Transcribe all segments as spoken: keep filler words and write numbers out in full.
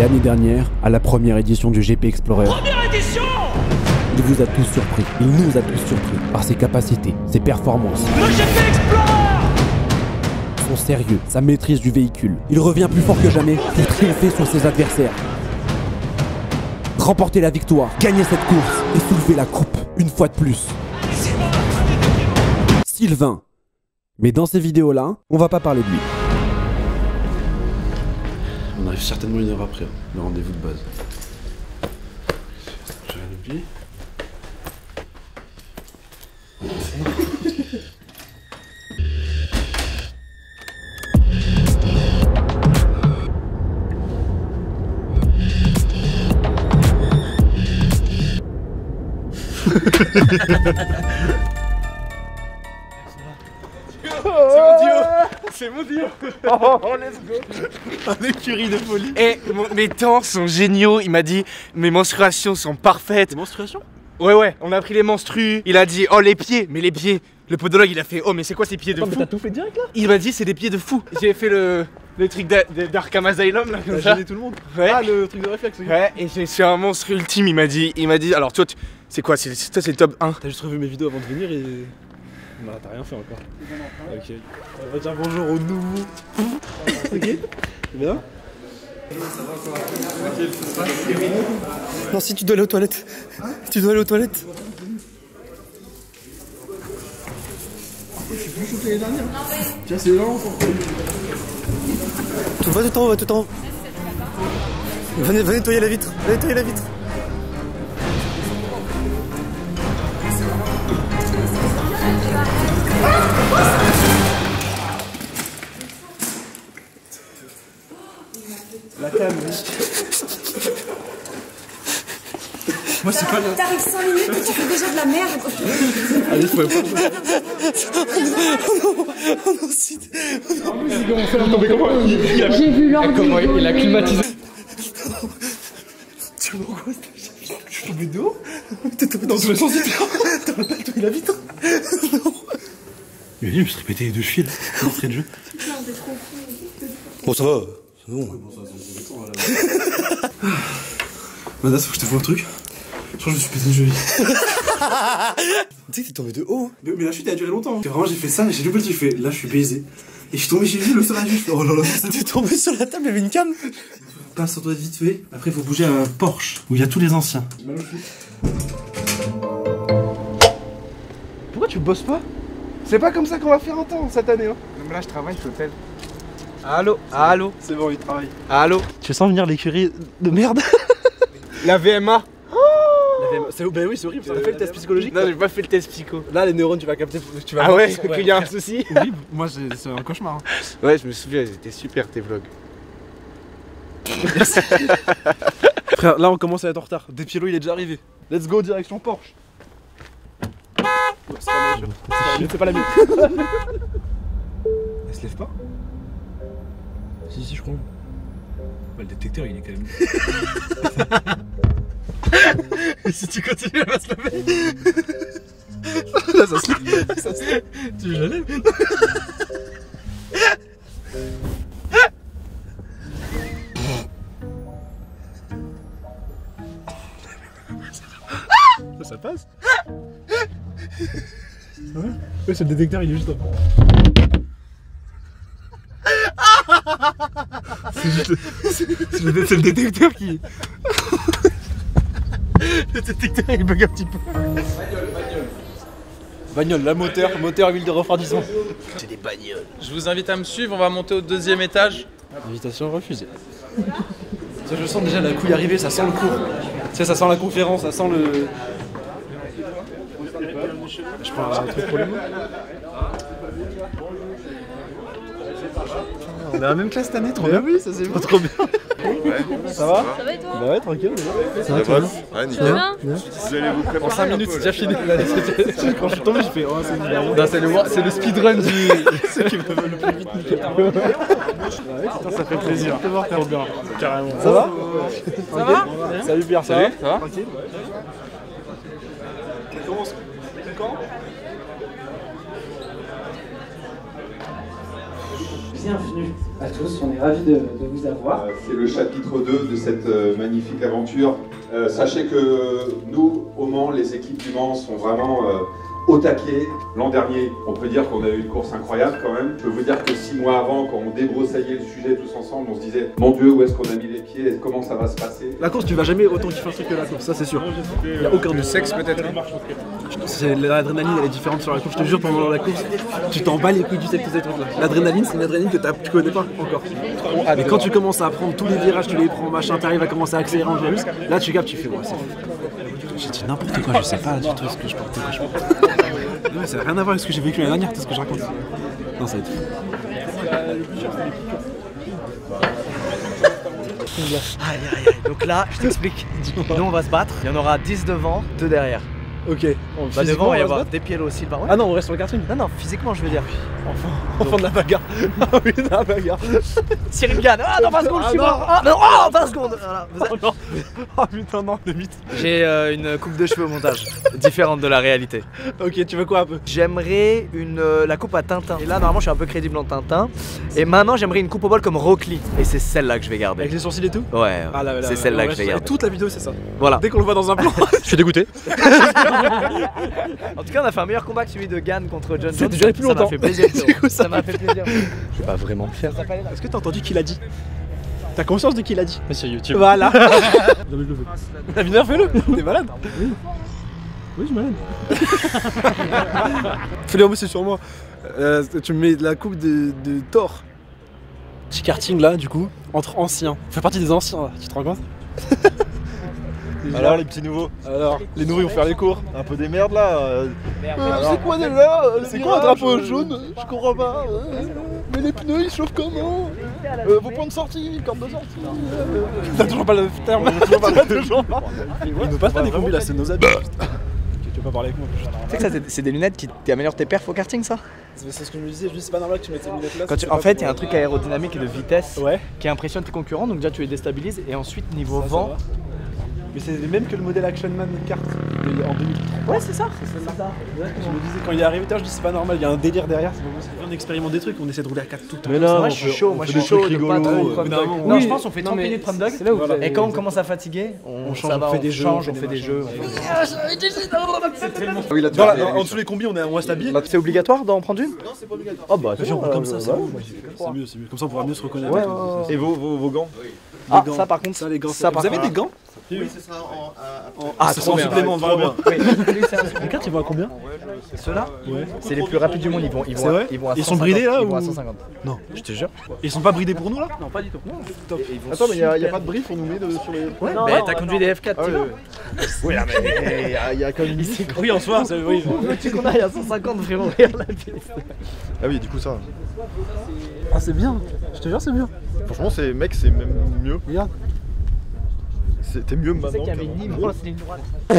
L'année dernière, à la première édition du G P Explorer, Première édition, il vous a tous surpris, il nous a tous surpris par ses capacités, ses performances, le G P Explorer, son sérieux, sa maîtrise du véhicule. Il revient plus fort que jamais pour triompher sur ses adversaires. Remporter la victoire, gagner cette course et soulever la coupe une fois de plus. Sylvain. Mais dans ces vidéos-là, on va pas parler de lui. On arrive certainement une heure après, le rendez-vous de base. J'ai rien oublié. C'est mon duo. Oh, oh, let's go. Un écurie de folie. Et mon, mes temps sont géniaux. Il m'a dit mes menstruations sont parfaites. Tes menstruations? Ouais ouais, on a pris les menstrues. Il a dit oh les pieds, mais les pieds. Le podologue il a fait oh mais c'est quoi ces pieds de Attends, fou? mais t'as tout fait direct là? Il m'a dit c'est des pieds de fou. J'ai fait le, le truc d'Arkham Asylum là comme T'as ça. gêné tout le monde? Ouais. Ah le truc de réflexe. Okay. Ouais et j'ai fait un monstre ultime. Il m'a dit, il m'a dit alors toi tu, c'est quoi? C'est toi c'est le top un. T'as juste revu mes vidéos avant de venir et... Bah t'as rien fait encore. Ok. On va dire bonjour aux nouveaux. Ok. C'est bien? Non, si tu dois aller aux toilettes. Tu dois aller aux toilettes. Je suis plus chaud que l'année dernière. Tiens, c'est lent pour que... Tout va tout en haut, va tout en haut. Venez, venez nettoyer la vitre. Venez nettoyer la vitre. La cam, oui. Moi, c'est pas le... T'arrives cinq minutes et tu fais déjà de la merde. Allez, je pouvais pas. Oh non, oh non, si. J'ai vu l'ordi. Comment il a climatisé. Tu vois quoi? Je suis tombé de haut. T'es tombé dans tous les sens du terrain. T'as pas nettoyé la vitre. Non. Il a dit, je me suis répété les deux fils d'entrée de jeu. Bon, ça va. C'est bon. Madas, faut que je te fasse un truc. Je crois que je me suis pété une cheville. Tu sais que t'es tombé de haut. Mais, mais la chute elle a duré longtemps. Vraiment, j'ai fait ça, j'ai loupé le truc. Je fais, là, je suis baisé. Et je suis tombé chez lui, le sol a vu. Je fais, oh là là, c'est T'es tombé sur la table, il y avait une cam. passe sur toi vite fait. Après, il faut bouger à un Porsche où il y a tous les anciens. Pourquoi tu bosses pas? C'est pas comme ça qu'on va faire un temps cette année hein. Là je travaille, je suis hôtel. Allô? Allô? C'est bon, il travaille. Allô? Tu sens venir l'écurie de merde? La V M A. C'est bah oui, c'est horrible. Ça a fait le test psychologique? Non, j'ai pas fait le test psycho. Là, les neurones, tu vas capter. Tu vas Ah voir ouais, qu'ils sont- qu'il y a un souci? Oui, moi c'est un cauchemar. Hein. Ouais, je me souviens, ils étaient super tes vlogs. Frère, là on commence à être en retard. Despiello il est déjà arrivé. Let's go, direction Porsche. C'est pas la mienne, c'est pas la mienne. Elle se lève pas? Si, si, je crois. Bah, le détecteur il est quand même. Et si tu continues, elle va se lever. Là, ça se lève. Ça se lève. Tu veux que je la lève? Ça, ça passe? Ouais, ouais c'est le détecteur, il est juste là. C'est juste le... C'est le... le détecteur qui... Le détecteur il bug un petit peu. Bagnole, bagnole. Bagnole, la moteur, moteur, huile de refroidissement. C'est des bagnoles. Je vous invite à me suivre, on va monter au deuxième étage. Invitation refusée. Ça, je sens déjà la couille arriver, ça sent le cours. Tu sais, ça sent la conférence, ça sent le... Je prends un truc pour les mots. On est à la même classe cette année, trop bien. Oui, ça c'est trop bien. Ouais. Ça va? Ça va et toi? Bah ouais, tranquille. Ça va, toi? Ouais, Tu vas bien? En cinq minutes, c'est déjà fini. Quand je suis tombé, j'ai fait oh, c'est une c'est le, c'est le speedrun du. C'est qui me le plus vite niquer. Ouais, ça fait plaisir. De te voir, trop bien. Carrément. Ça va? Ça va? Salut Pierre, ça va? Ça va? Tranquille. On commence quand? Bienvenue à tous, on est ravis de, de vous avoir. Euh, C'est le chapitre deux de cette euh, magnifique aventure. Euh, sachez que nous, au Mans, les équipes du Mans sont vraiment euh, au taquet. L'an dernier, on peut dire qu'on a eu une course incroyable quand même. Je peux vous dire que six mois avant, quand on débroussaillait le sujet tous ensemble, on se disait « Mon Dieu, où est-ce qu'on a mis les pieds et comment ça va se passer ?» La course, tu vas jamais autant kiffer un truc que la course, ça c'est sûr. Il n'y a aucun de sexe peut-être. L'adrénaline elle est différente sur la course, je te jure, pendant la course, tu t'en bats les couilles du sexe, tous ces trucs-là. L'adrénaline, c'est une adrénaline que tu connais pas encore. Mais quand tu commences à prendre tous les virages, tu les prends, machin, t'arrives à commencer à accélérer en plus, là tu captes, tu fais ouais, c'est fou. J'ai dit n'importe quoi, je sais pas du tout ce que je porte. Que je porte. Non, ça n'a rien à voir avec ce que j'ai vécu l'année dernière, tout ce que je raconte. Non, ça va être fou. Aïe aïe aïe, donc là, je t'explique. Nous on va se battre, il y en aura dix devant, deux derrière. Ok. Bah devant, il va y avoir des pieds au Silva. Ouais. Ah non, on reste sur le karting. Non, non, physiquement, je veux dire. Enfant, enfant de la bagarre. Ah oui, de la bagarre. Cyril Gann, ah dans vingt secondes, je suis Ah, mort. Ah non, oh, vingt secondes. Voilà. Oh non. Oh putain, non, le mythe. J'ai euh, une coupe de cheveux au montage, différente de la réalité. Ok, tu veux quoi un peu? J'aimerais une euh, la coupe à Tintin. Et là, normalement, je suis un peu crédible en Tintin. Et maintenant, j'aimerais une coupe au bol comme Rock Lee. Et c'est celle-là que je vais garder. Avec les sourcils et tout? Ouais, ah, là, là, c'est là, celle-là là, que je vais et garder. toute la vidéo, c'est ça. Voilà. Dès qu'on le voit dans un plan, je suis dégoûté. En tout cas, on a fait un meilleur combat que celui de Gann contre John Jones. C'est duré plus longtemps. Ça m'a fait plaisir. Ça m'a fait plaisir. Je vais pas vraiment le faire. Est-ce que t'as entendu qui l'a dit? T'as conscience de qui l'a dit? Mais sur YouTube. Voilà. La mineur, fais-le. T'es malade? Oui. Oui, je suis malade. Fais-le remonter sur moi. Euh, tu me mets de la coupe de, de Thor. Petit karting là, du coup, entre anciens. Fais partie des anciens là, tu te rends compte? Alors les petits nouveaux. Alors, les nouveaux ils vont faire les cours. Un peu des merdes là. Euh, euh, c'est quoi déjà? C'est quoi un drapeau jaune? Je comprends pas. Mais les pneus ils chauffent comment? euh, Vos points de sortie, corde de sortie. T'as toujours pas le terme. Toujours pas. Ils nous passent pas des combis là, c'est nos habits. Tu veux pas parler avec moi? Tu sais que ça c'est des lunettes qui t'améliorent tes perfs au karting, ça? C'est ce que je me disais, je dis c'est pas normal que tu mettes ces lunettes là. Quand tu, en fait, il y a un truc aérodynamique et de vitesse ouais. qui impressionne tes concurrents, donc déjà tu les déstabilises et ensuite niveau ça, vent. Ça mais c'est le même que le modèle Action Man kart en deux mille trois. Ouais, c'est ça. C'est ça. ça. Je me disais, quand il est arrivé, je dis c'est pas normal, il y a un délire derrière. On expérimente des trucs, on essaie de rouler à quatre tout le temps. Mais là, moi je suis chaud, moi je suis chaud de pas trop. Non, je pense qu'on fait trente minutes de prendre dog. Et quand on commence à fatiguer, on fait des jeux, on fait des jeux. C'est tellement. En dessous les combis, on reste habillés. C'est obligatoire d'en prendre une? Non, c'est pas obligatoire. Oh bah, on comme ça, c'est mieux, c'est mieux. Comme ça, on pourra mieux se reconnaître. Et vos gants? Ah, ça par contre, ça les gants. Vous avez des gants? Oui, ce sera en. en ah, trop bien. Supplément, vraiment. Les cartes, ils vont à combien? Ceux-là? Ouais. C'est les plus rapides du monde, ils vont, ils vont, à, ils vont à Ils sont bridés là ils ou vont à cent cinquante. Non, je te jure. Ils sont pas bridés pour nous là? Non, pas du tout. Non, top. Attends, mais il y, y a pas de brief, on nous met de, sur les. Ouais, non, bah t'as conduit des F quatre, ah, tu vois. Oui, mais il y a quand même une limite. Oui, en soi, ça oui. Tu qu'on aille à cent cinquante, vraiment, regarde la piste. Ah oui, du coup, ça. Ah, c'est bien. Je te jure, c'est bien. Franchement, c'est mec, c'est même mieux. Regarde. C'était mieux maintenant. Tu sais qu'il y avait une ligne droite, ligne droite.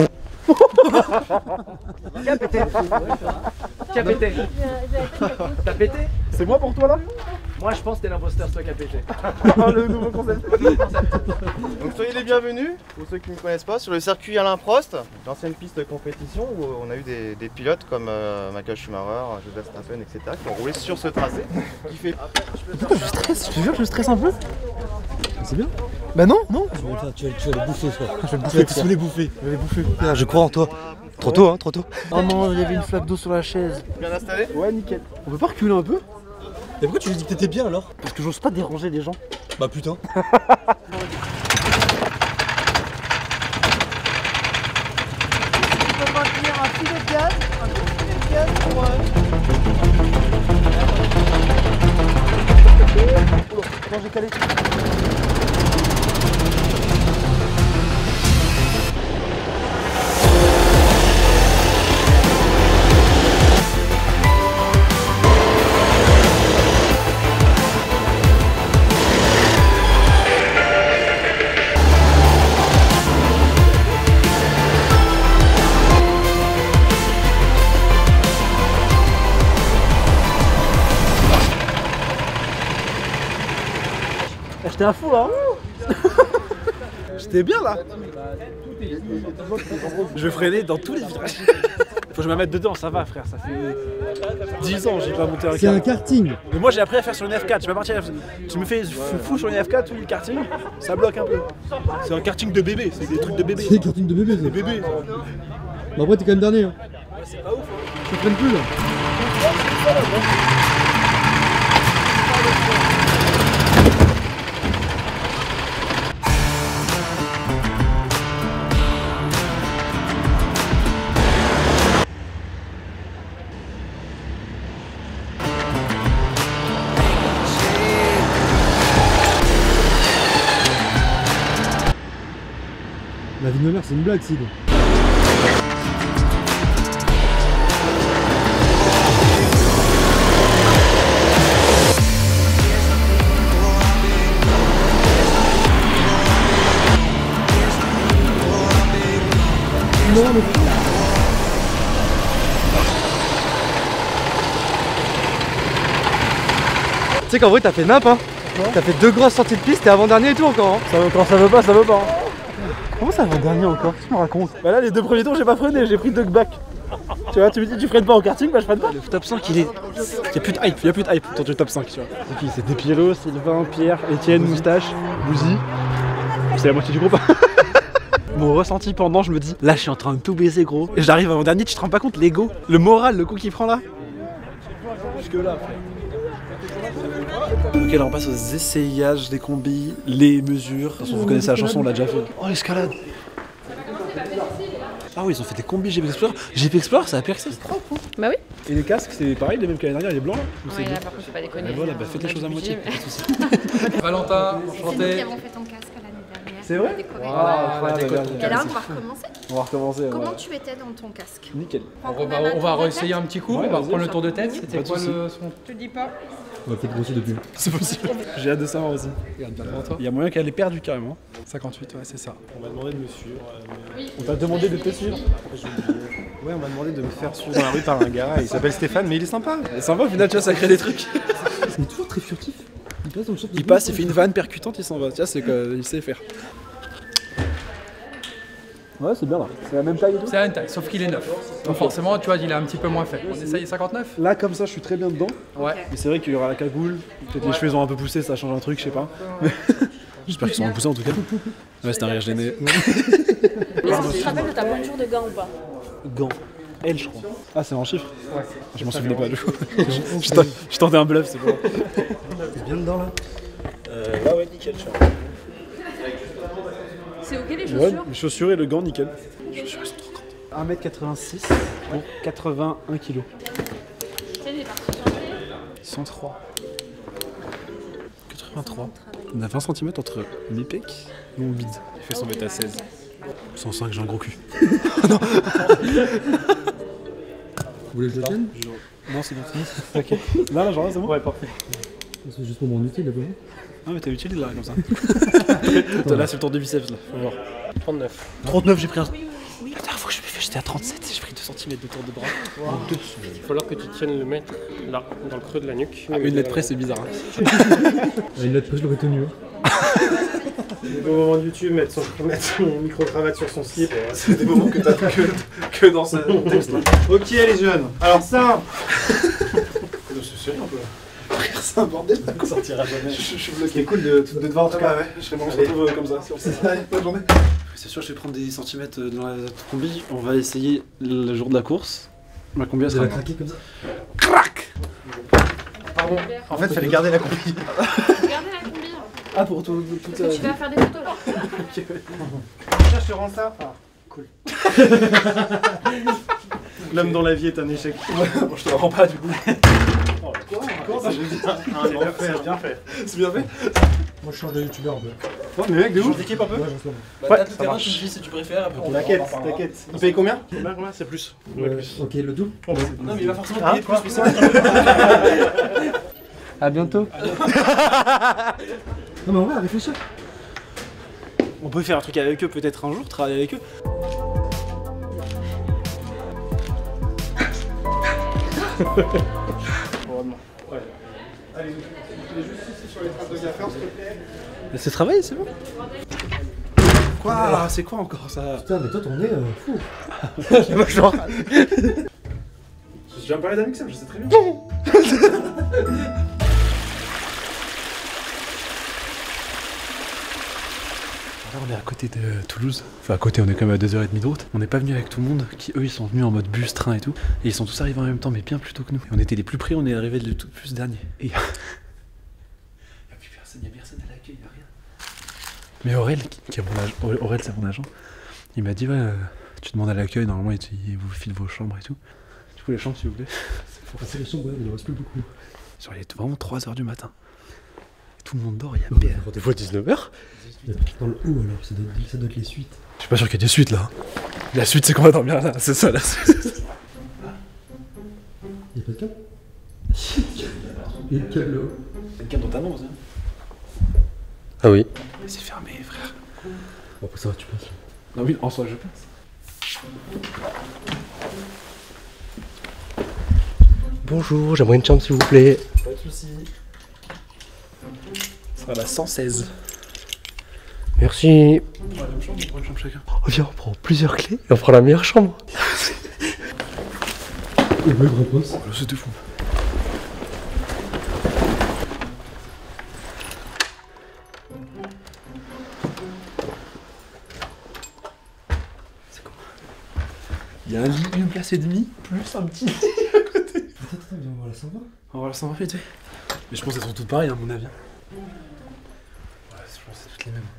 Qui a pété? Qui a pété? T'as pété? C'est moi pour toi là? Moi je pense que t'es l'imposteur, c'est toi qui a pété. Le nouveau concept. Donc soyez les bienvenus, pour ceux qui ne me connaissent pas, sur le circuit Alain Prost, l'ancienne piste de compétition où on a eu des, des pilotes comme euh, Michael Schumacher, Joseph Verstappen, et cetera qui ont roulé sur ce tracé. Qui fait... Putain, je stresse, je te jure, je stresse un peu. C'est bien. Bah non, non. Tu vas, tu vas les bouffer, toi. Je vais bouffer, tu vas les bouffer. Je vais les bouffer. Ah, je crois en toi. Trop tôt, hein, trop tôt. Oh non, il y avait une flaque d'eau sur la chaise. Bien installé? Ouais, nickel. On peut pas reculer un peu? Et pourquoi tu lui dis que t'étais bien alors? Parce que j'ose pas déranger les gens. Bah putain. On va maintenir un filet de gaz, un tout filet de gaz pour... Quand j'ai calé. J'étais à fond là. J'étais bien là. Je vais freiner dans tous les virages. Faut que je me mette dedans, ça va frère, ça fait dix ans j'ai pas monté un kart. C'est un karting. Mais moi j'ai appris à faire sur une F quatre, je vais pas partir. Tu me fais fou sur une F quatre ou le karting, ça bloque un peu. C'est un karting de bébé, c'est des trucs de bébé. C'est un karting de bébé, ça. Des bébés. Bah après t'es quand même dernier. Hein. Ouais, c'est pas ouf. Hein. Je freine plus là. La vie de ma mère, c'est une blague, Sid. Non, mais... Tu sais qu'en vrai, t'as fait nimp, hein. T'as fait deux grosses sorties de piste, t'es avant-dernier et tout encore. Hein. Ça, quand ça veut pas, ça veut pas. Hein. Comment ça va dernier encore? Qu'est-ce que tu me racontes? Bah là les deux premiers tours j'ai pas freiné, j'ai pris deux back. Tu vois, tu me dis tu freines pas au karting, bah je freine pas. Le top cinq il est... Y'a plus de hype, y'a plus de hype autour du top cinq tu vois. C'est qui? C'est Despiro, Sylvain, Pierre, Etienne, Moustache, Bouzy. C'est la moitié du groupe. Mon ressenti pendant, je me dis là je suis en train de tout baiser gros. Et j'arrive avant dernier, tu te rends pas compte l'ego, le moral, le coup qu'il prend là. Jusque là frère. Ok, là on passe aux essayages des combis, les mesures. De toute façon, vous connaissez la chanson, on l'a déjà fait. Oh, l'escalade! Ah oui, ils ont fait des combis G P Explorer. G P Explorer, ça a percé, c'est propre. Hein. Bah oui. Et les casques, c'est pareil, les mêmes que l'année dernière, il est blanc là? Ouais, là par contre, c'est pas déconner. Et voilà, bah faites les choses à moitié. Mais... Valentin, enchanté. C'est nous qui avons fait ton casque l'année dernière. C'est vrai? Wow, ouais, et là, on va recommencer. On va recommencer. Comment ouais. tu étais dans ton casque? Nickel. On va, on va réessayer un petit coup, Ouais, on va vas-y, reprendre le tour de tête. C'était Pas de quoi soucis. le son? Je te dis pas. On va peut-être grosser depuis. C'est possible. J'ai hâte de savoir aussi. Regarde bien devant toi. Il y a moyen qu'elle ait perdu carrément. cinquante-huit, ouais, c'est ça. On m'a demandé de me suivre. Euh, Oui. On t'a demandé de te suivre. Ouais, on m'a demandé de me faire suivre dans la rue par un gars. Il s'appelle Stéphane, mais il est sympa. C'est sympa, au final, tu vois, ça crée des trucs. Il est toujours très furtif. Il passe dans le shot. Il passe, il fait une vanne percutante, il s'en va. Tu vois, c'est que il sait faire. Ouais, c'est bien là. C'est la même taille et tout. C'est la même taille, sauf qu'il est neuf. Donc forcément, tu vois, il est un petit peu moins fait. On essaye cinquante-neuf? Là, comme ça, je suis très bien dedans. Ouais. Mais c'est vrai qu'il y aura la cagoule. Peut-être les cheveux ils ont un peu poussé, ça change un truc, je sais pas. J'espère qu'ils sont repoussés en tout cas. Ouais, c'était un rire gêné. Est-ce que tu te rappelles de ta pointure de gants ou pas? Gants. L, je crois. Ah, c'est en chiffre? Ouais. Je m'en souvenais pas du coup. Je tentais un bluff, c'est bon. T'es bien dedans là? Euh, ouais, ouais, nickel, je suis. C'est ok les Ouais, chaussures? les chaussures et le gant, nickel. Les chaussures, elles sont trop grandes. un mètre quatre-vingt-six pour quatre-vingt-un kilos. Quelle est partie chantier? cent trois. quatre-vingt-trois. On a vingt centimètres entre mes pecs et mon bide. Il fait son mètre à seize. cent cinq, j'ai un gros cul. Non. Vous voulez que je le tienne? Non, c'est bon. Ok. Là, là, genre là, c'est bon? Ouais, parfait. C'est juste pour mon utile, là-bas. Ah, mais t'as utile là, comme ça. Là, c'est le tour de biceps, là. Faut voir. trente-neuf. trente-neuf, j'ai pris un. La dernière fois que je me fais, j'étais à trente-sept, j'ai pris deux centimètres de tour de bras. Wow. Il va falloir que tu tiennes le mètre là, dans le creux de la nuque. Ah, une lettre près, c'est bizarre. Hein. Une lettre près, je l'aurais tenu. Au moment de YouTube, mettre son, mettre son micro-cravate sur son slip. C'est des moments que t'as que, que dans ce texte là. Ok, les jeunes. Alors, ça. C'est sérieux un peu là. C'est un bordel, on sortira jamais. Je, je suis bloqué. C'est cool de, de te voir en tout cas. Ouais, je serais bon, on se retrouve comme ça. Allez, bonne journée. C'est sûr, je vais prendre des centimètres dans la combi. On va essayer le jour de la course. Ma combi, elle sera craquer comme ça. Crac. Pardon. En fait, il fallait garder la combi. Regardez la combi. Ah, pour tout, tout, Parce que tu vas faire des photos là. Ok, ouais. Tiens, je te rends ça. Ah, cool. L'homme dans la vie est un échec. Ouais, bon, je te le rends pas du coup. Oh, quoi Comment ça, je veux dire? C'est bien fait, bien fait. C'est bien fait. Moi, je change de youtubeur un peu. Ouais, mais mec, de Change ouf. d'équipe un peu. Ouais, je sais. Bah, Ouais, t'as tout ça terrain, marche. tu me dis si tu préfères. Après, on T'inquiète, en reparlera. t'inquiète. Il paye combien? Combien, combien? C'est plus. Ouais, plus. Ok, le double. Oh, bah, Non, mais il va forcément Ah, payer plus. quoi Mais c'est À bientôt. Non, mais on va réfléchir. On peut faire un truc avec eux peut-être un jour, travailler avec eux. Ouais. Allez, tu es juste ici sur les traces de gaffeur, s'il te plaît. Mais c'est travaillé, c'est bon. Quoi? C'est quoi encore ça? Putain, mais toi ton nez, euh, fou. Moi je l'en J'ai jamais parlé d'Amixem, je sais très bien. Là on est à côté de Toulouse, enfin à côté, on est quand même à deux heures trente de route. On n'est pas venu avec tout le monde, qui eux ils sont venus en mode bus, train et tout. Et ils sont tous arrivés en même temps, mais bien plus tôt que nous. Et on était les plus près, on est arrivés le tout plus dernier. Et il y a plus personne, il y a personne à l'accueil, il y a rien. Mais Aurel, qui est mon agent, Aurel c'est mon agent, il m'a dit ouais, euh, tu demandes à l'accueil, normalement il, il vous file vos chambres et tout. Du coup les chambres s'il vous plaît. Faut passer les chambres, ouais, il en reste plus beaucoup. Genre il est vraiment trois heures du matin. Et tout le monde dort, il y a bien. Rendez-vous à dix-neuf heures. Dans le haut alors, ça doit, être, ça doit être les suites. Je suis pas sûr qu'il y ait des suites là. La suite c'est qu'on va dormir là, c'est ça la suite. Y'a pas de câble? Il y a le câble là-haut. C'est le câble dans ta main, ça. Ah oui. Mais c'est fermé frère. Bon après ça va, tu passes là. Non oui, en soi je passe. Bonjour, j'aimerais une chambre s'il vous plaît. Pas de soucis. Ça sera la cent seize. Merci. On prend la même chambre, on prend une chambre chacun. Oh viens, on prend plusieurs clés et on prend la meilleure chambre. Le mec repose. Oh là c'était fou. C'est comment? Il y a un lit, une place et demie, plus un petit lit à côté. Attends, attends, viens, on va voir la cent vingt. On va voir la cent vingt, tu sais. Mais je pense qu'elles sont toutes pareilles à mon avis. Ouais, je pense que c'est toutes les mêmes.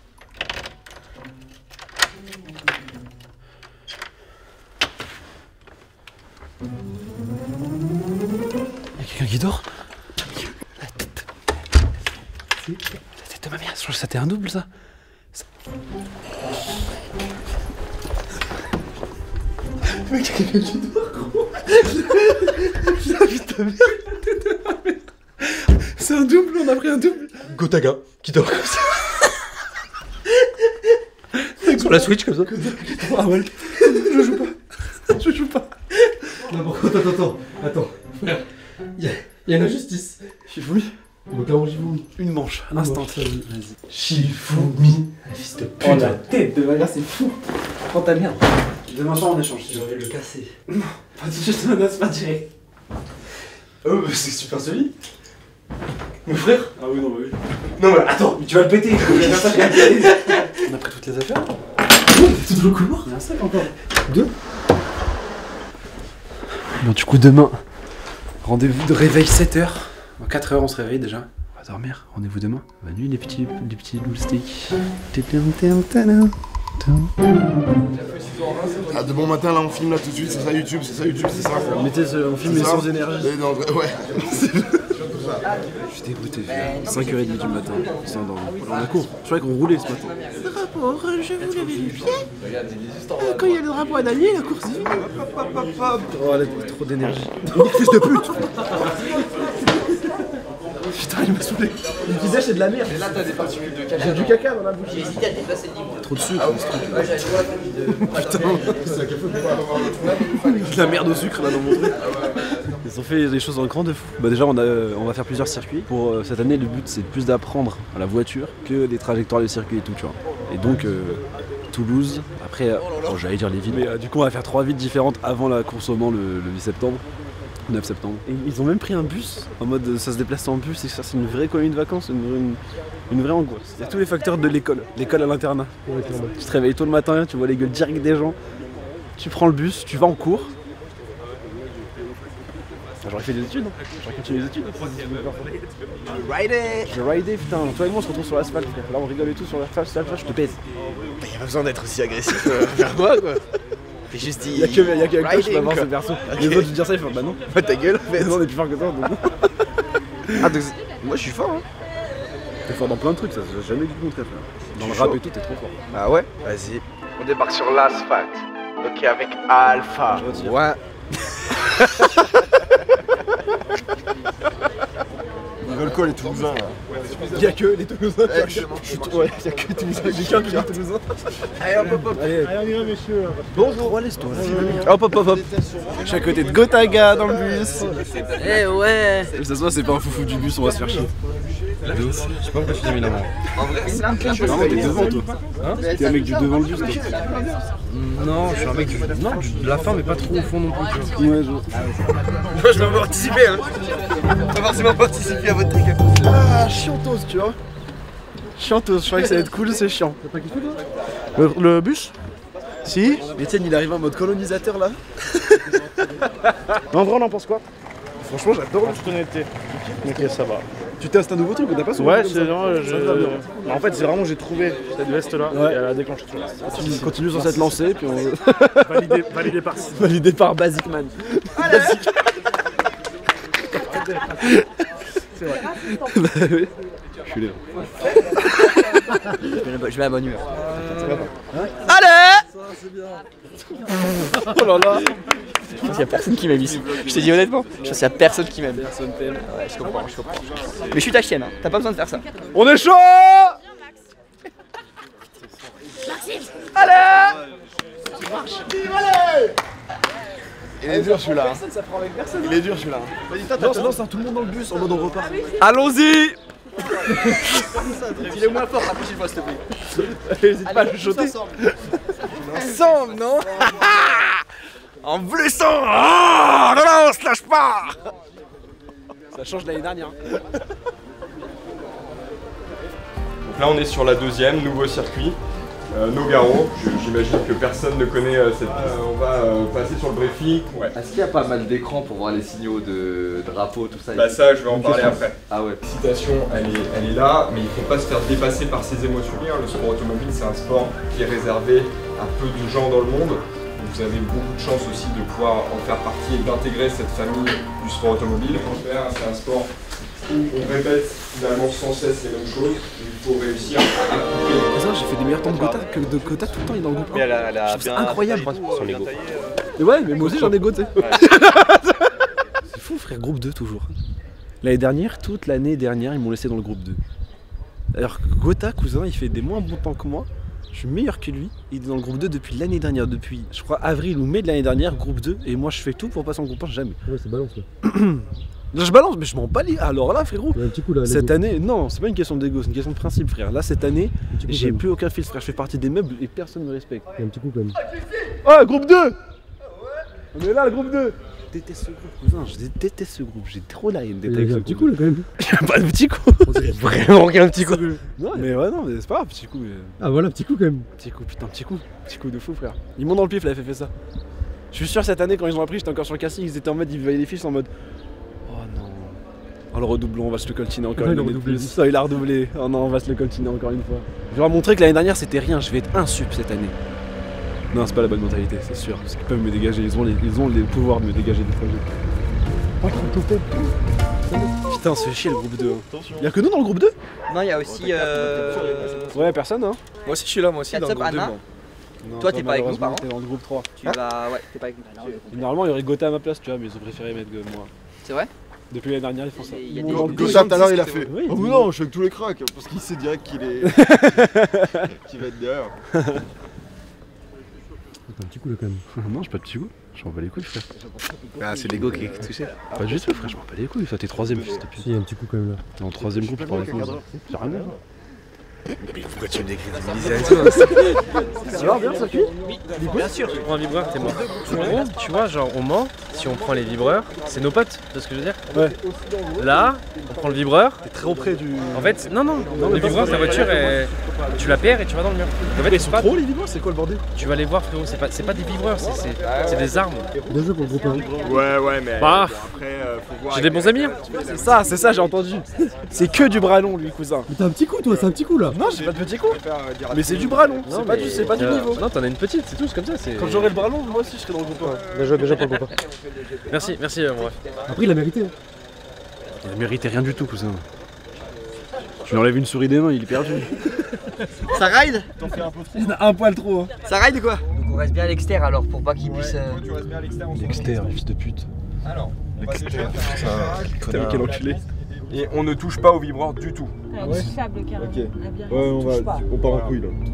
Y'a quelqu'un qui dort? La tête. La tête de ma mère, je crois que c'était un double ça. ça... Mec, y'a quelqu'un qui dort gros. La vie de ta mère, la tête de ma mère. C'est un double, on a pris un double. Gotaga qui dort comme ça. Sur la Switch comme ça. Ah ouais. Je joue pas. Je joue pas. Non, bon, attends, attends, attends. Attends. Frère. Y'a y a une injustice. Shifumi. Donc avant Shifumi. Une manche, instant. Vas-y. Shifumi. Fils de pute. Oh la tête de ma mère, c'est fou. Prends ta merde. Demain soir on échange. Je vais le casser. Non, pas tout de suite, on pas direct. Oh, bah c'est super solide. Mon frère. Ah oui, non, bah oui. Non, mais attends, mais tu vas le péter. On a pris toutes les affaires. C'est tout le couloir. Il y a un sac encore. Deux. Bon, du coup, demain, rendez-vous de réveil sept heures. À quatre heures, on se réveille déjà. On va dormir. Rendez-vous demain. Bonne nuit, les petits, les petits loustiques. Ah, de bon matin, là on filme là tout de suite, c'est ça YouTube, c'est ça YouTube, c'est ça. On, mettait ce, on filme sans énergie. Et non, ouais. Je suis dégoûté, cinq heures trente du matin, on s'est endormi. On a cours, je croyais qu'on roulait ce matin. Le rapport, je vous l'avais vérifié. Quand il y a le drapeau à Daniel, la course est finie. Oh, elle a trop d'énergie. Fils de pute. Putain, il m'a saoulé. Le visage c'est de la merde. Et là t'as des particules de caca. J'ai du caca dans la bouche. J'ai hésité à déplacer le livre. Trop de sucre dans ce truc. Ouais, j'ai de... Putain, de la merde au sucre là dans mon truc. Ils ont fait des choses en grand de fou. Bah déjà on, a, on va faire plusieurs circuits. Pour euh, cette année le but c'est plus d'apprendre à la voiture que des trajectoires de circuit et tout tu vois. Et donc euh, Toulouse, après, euh, oh, j'allais dire les villes, mais euh, du coup on va faire trois villes différentes avant la course au Mans le, le huit septembre. neuf septembre. Et ils ont même pris un bus, en mode ça se déplace en bus, et ça c'est une vraie colonie de vacances, une, une, une vraie angoisse. Il y a tous les facteurs de l'école, l'école à l'internat. Tu te réveilles tôt le matin, tu vois les gueules directes des gens, tu prends le bus, tu vas en cours. J'aurais fait des études, hein. J'aurais continué les études. Je vais rider, putain, toi et moi on se retrouve sur l'asphalte, frère. Là on rigole et tout sur l'asphalte, je te pèse. Y'a pas besoin d'être aussi agressif vers moi quoi. Fais juste dit. Y'a que y'a que toi je peux avoir ce perso. Les autres je dire ça ils font bah non. Fais ta gueule en fait. Non on est plus fort que toi donc. Ah donc moi je suis fort hein. T'es fort dans plein de trucs, ça j'ai jamais du tout montré frère. Dans le rap et tout t'es trop fort. Ah ouais. Vas-y. On débarque sur l'asphalte. Ok avec Alpha. Ouais. Ils veulent quoi les Toulousains là? Y'a que les Toulousains. Ouais, y'a que les Toulousains. Y'a qu'un qui est Toulousain. Allez hop hop hop. Allez, allez on y va messieurs. Bonjour, laisse-toi là. Hop hop hop hop. Je suis à côté de Gotaga dans le bus. Eh ouais. Ça se voit c'est pas un foufou du bus, on va se faire chier. De ouf. Je sais pas pourquoi tu t'es mis la main. En vrai, c'est un peu Vraiment, t'es devant toi. Hein? T'es un mec du devant le bus toi. Non, je suis un mec du. Non, de la fin, mais pas trop au fond non plus. Tu vois. Ouais, je. Moi, je vais participer, hein. Pas forcément participer à votre truc. Ah, chiantos, tu vois. Chiantos, je croyais que ça allait être cool, c'est chiant. T'as pas kiffé toi le, le bus? Si. Etienne, il arrive en mode colonisateur là. En vrai, on en pense quoi? Franchement, j'adore le toute honnêteté. Ok, ça va. Tu testes un nouveau truc ou t'as pas souvent? Ouais, c'est non, je... En fait, c'est vraiment j'ai trouvé cette veste là ouais. Et elle a déclenché tout le reste. On continue sur cette lancée, puis on. validé, validé par validé par Basic Man. Basic. C'est vrai. Bah oui. Je suis là. Je mets la bonne humeur. Allez! Oh là là! Il n'y a personne qui m'aime ici. Je te dis honnêtement, je pense qu'il n'y a personne qui m'aime. Personne t'aime. Ouais, je comprends, je comprends. Mais je suis ta chienne, hein. T'as pas besoin de faire ça. On est chaud! Maxime! Allez! Allez! Il est dur celui-là. Il est dur celui-là. Vas-y, t'as tendance à tout le monde dans le bus en mode on repart. Allons-y! Il est moins fort la prochaine fois, s'il te plaît. N'hésite pas à le jeter. Ensemble, non? En blessant! Oh, non, non, on se lâche pas! Ça change l'année dernière. Donc là, on est sur la deuxième, nouveau circuit. Euh, Nogaro, j'imagine que personne ne connaît euh, cette piste. Euh, on va euh, passer sur le briefing. Ouais. Est-ce qu'il y a pas mal d'écrans pour voir les signaux de drapeau, tout ça? Bah ça, je vais en parler après. Ah ouais. L'excitation, elle est, elle est là, mais il ne faut pas se faire dépasser par ses émotions. Le sport automobile, c'est un sport qui est réservé à peu de gens dans le monde. Vous avez beaucoup de chance aussi de pouvoir en faire partie et d'intégrer cette famille du sport automobile. C'est un sport où on répète finalement sans cesse les mêmes choses. Il faut réussir à appliquer. J'ai fait des meilleurs temps de Gotha que de Gotha tout le temps, il est dans le groupe. Mais elle a, elle a c'est incroyable. Son ego. Mais ouais, mais moi aussi j'en ai goûté. C'est fou frère, groupe deux toujours. L'année dernière, toute l'année dernière, ils m'ont laissé dans le groupe deux. Alors que Gotha, cousin, il fait des moins bons temps que moi. Je suis meilleur que lui, il est dans le groupe deux depuis l'année dernière, depuis je crois avril ou mai de l'année dernière, groupe deux, et moi je fais tout pour passer en groupe un, jamais. Ouais, c'est balance là. Non, je balance, mais je m'en bats les. Alors là, frérot, un petit coup, là, cette année, non, c'est pas une question d'ego, c'est une question de principe, frère. Là, cette année, j'ai plus aucun fil, frère. Je fais partie des meubles et personne ne me respecte. Il y a un petit coup quand même. Oh, groupe deux. On est là, le groupe deux. Je déteste ce groupe, cousin, je déteste ce groupe. J'ai trop la haine d'être avec ce groupe. Il y a un petit coup là quand même. Il y a pas de petit coup. Vraiment qu'il y a un petit coup. Non, mais ouais, non, mais c'est pas grave, petit coup. Mais... Ah voilà, petit coup quand même. Petit coup, putain, petit coup. Petit coup de fou, frère. Ils m'ont dans le pif, la F F ça. Je suis sûr, cette année, quand ils ont appris, j'étais encore sur le casting, ils étaient en mode, ils voyaient les fiches en mode. Oh non. Oh, le redoublon, on va se le coltiner encore une année de plus. Ça, il a redoublé. Oh non, on va se le coltiner encore une fois. Je vais leur montrer que l'année dernière, c'était rien. Je vais être un sup cette année. Non, c'est pas la bonne mentalité, c'est sûr. Parce qu'ils peuvent me dégager. Ils ont les, ils ont les pouvoirs de me dégager des projets. Putain, on se fait chier le groupe deux. Hein. Y'a que nous dans le groupe deux? Non, il y a aussi. Euh... Ouais, personne, hein. Moi aussi, je suis là, moi aussi, dans le groupe deux. Non, toi, t'es pas avec nous, par contre. T'es dans le groupe trois. Tu vas. Ouais, t'es pas avec nous. Normalement, il y aurait Gotha à ma place, tu vois, mais ils ont préféré mettre moi. C'est vrai? Depuis l'année dernière, ils font ça. Gotha, tout à l'heure, il a fait. Oh, mais non, je suis avec tous les cracks, parce qu'il sait direct qu'il est. qu'il va être derrière. Un petit coup là quand même. Non, j'ai pas de petit coup. Je m'en bats les couilles, frère. Ah, c'est l'ego qui est touché. Pas du tout, frère, je m'en bats les couilles. Ça, t'es troisième, fils de pute. Si, il y a un petit coup quand même là. T'es en troisième groupe, je parle avec moi. J'ai rien. Mais pourquoi tu me décrédibilises avec toi? Ça va bien, ça cuit? Oui, bien sûr. Tu prends un vibreur, t'es mort. En gros, tu vois, genre au Mans, si on prend les vibreurs, c'est nos potes, tu vois ce que je veux dire? Ouais. Là, on prend le vibreur. T'es très auprès du. En fait, non, non, non le vibreur, ta voiture, elle... tu la perds et tu vas dans le mur. En fait, ils sont pas... trop les vibreurs, c'est quoi le bordel? Tu vas les voir, frérot, c'est pas, pas des vibreurs, c'est des armes. Bien joué pour le groupe un. Ouais, ouais, mais bah, après, euh, faut voir. J'ai des bons amis. C'est ça, c'est ça, j'ai entendu. C'est que du bras long, lui, cousin. Mais t'as un petit coup, toi, c'est un petit coup là. Non, j'ai pas de petit coup. Mais c'est du bras long, c'est pas, du, pas du niveau. Non, t'en as une petite, c'est tout, c'est comme ça. Quand j'aurai le bras long, moi aussi je serai dans le groupe un. Bien joué, déjà pour le groupe un. Merci, merci, euh, bref. Après, il a mérité. Hein. Il a mérité rien du tout, cousin. Tu lui enlèves une souris des mains, il est perdu. Ça ride? T'en fais un peu trop. Il en a un poil trop. Hein. Ça ride ou quoi? Donc on reste bien à l'extérieur alors pour pas qu'il puisse. Euh... Tu restes bien à l'extérieur. L'extérieur, fils de pute. Alors, l'extérieur, putain, quel enculé. Et on ne touche pas au vibreur du tout. Ah ouais. Touchable carrément. Ok. Ouais, on va. On part en couille là.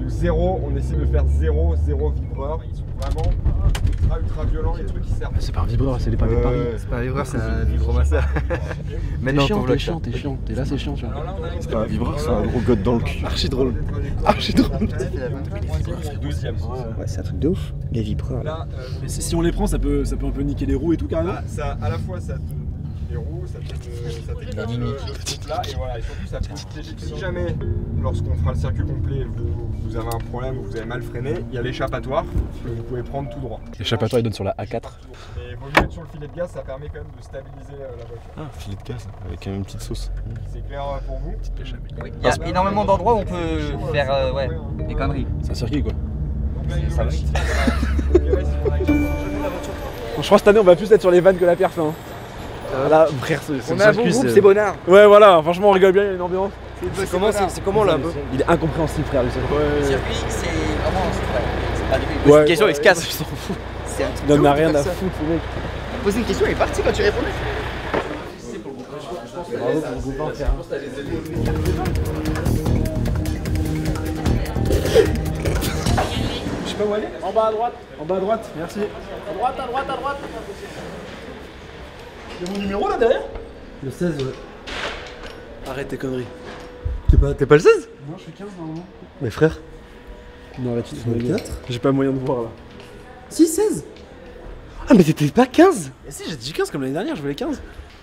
Donc zéro, on essaie de faire zéro, zéro vibreur. Ils sont vraiment ultra ultra violents les trucs qui servent. C'est pas un vibreur, c'est les pavés de Paris. C'est pas un vibreur, c'est un vibromasseur. Maintenant, t'es chiant, t'es chiant, t'es chiant, t'es là, c'est chiant, tu vois. C'est pas un vibreur, c'est un gros god dans le cul. Archi drôle. Archi drôle. douzième. Ouais, c'est un truc de ouf. Les vibreurs. Là, euh, Mais si on les prend, ça peut, ça peut un peu niquer les roues et tout carrément. Ah, ça, à la fois ça te les roues, ça te ça t'éclate le, le truc là et voilà, et surtout ça peut protéger. Si jamais lorsqu'on fera le circuit complet vous, vous avez un problème ou vous avez mal freiné, il y a l'échappatoire que vous pouvez prendre tout droit. L'échappatoire il donne sur la A quatre. Et vaut mieux être sur le filet de gaz, ça permet quand même de stabiliser euh, la voiture. Ah, filet de gaz avec une petite sauce. C'est clair euh, pour vous? Oui, il y a énormément d'endroits où on peut faire euh, ouais, des conneries. C'est un circuit quoi. Ça va. Je crois que cette année on va plus être sur les vannes que la perf hein. Euh, là, frère, c'est on a un bon groupe, c'est bonnard. Ouais, voilà, franchement, on rigole bien, il y a une ambiance. C'est comment, c'est comment là un peu? Il est incompréhensible, frère, lui. Le circuit, c'est vraiment. C'est pas débile. Pose une question, il se casse. Il s'en fout. C'est un truc. Il en a rien à foutre, le mec. Poser une question, il est parti quand tu répondais. Bravo pour le groupe, frère. Je sais pas où aller. En bas à droite. En bas à droite, merci. À droite, à droite, à droite. Il y a mon numéro là derrière? Le seize, ouais. Arrête tes conneries. T'es pas, t'es pas le seize? Non, je suis quinze normalement. Mais frère. Non, là tu te le quatre. J'ai pas moyen de voir là. Si, seize. Ah, mais t'étais pas quinze? Et si, j'ai dit quinze comme l'année dernière, je voulais quinze.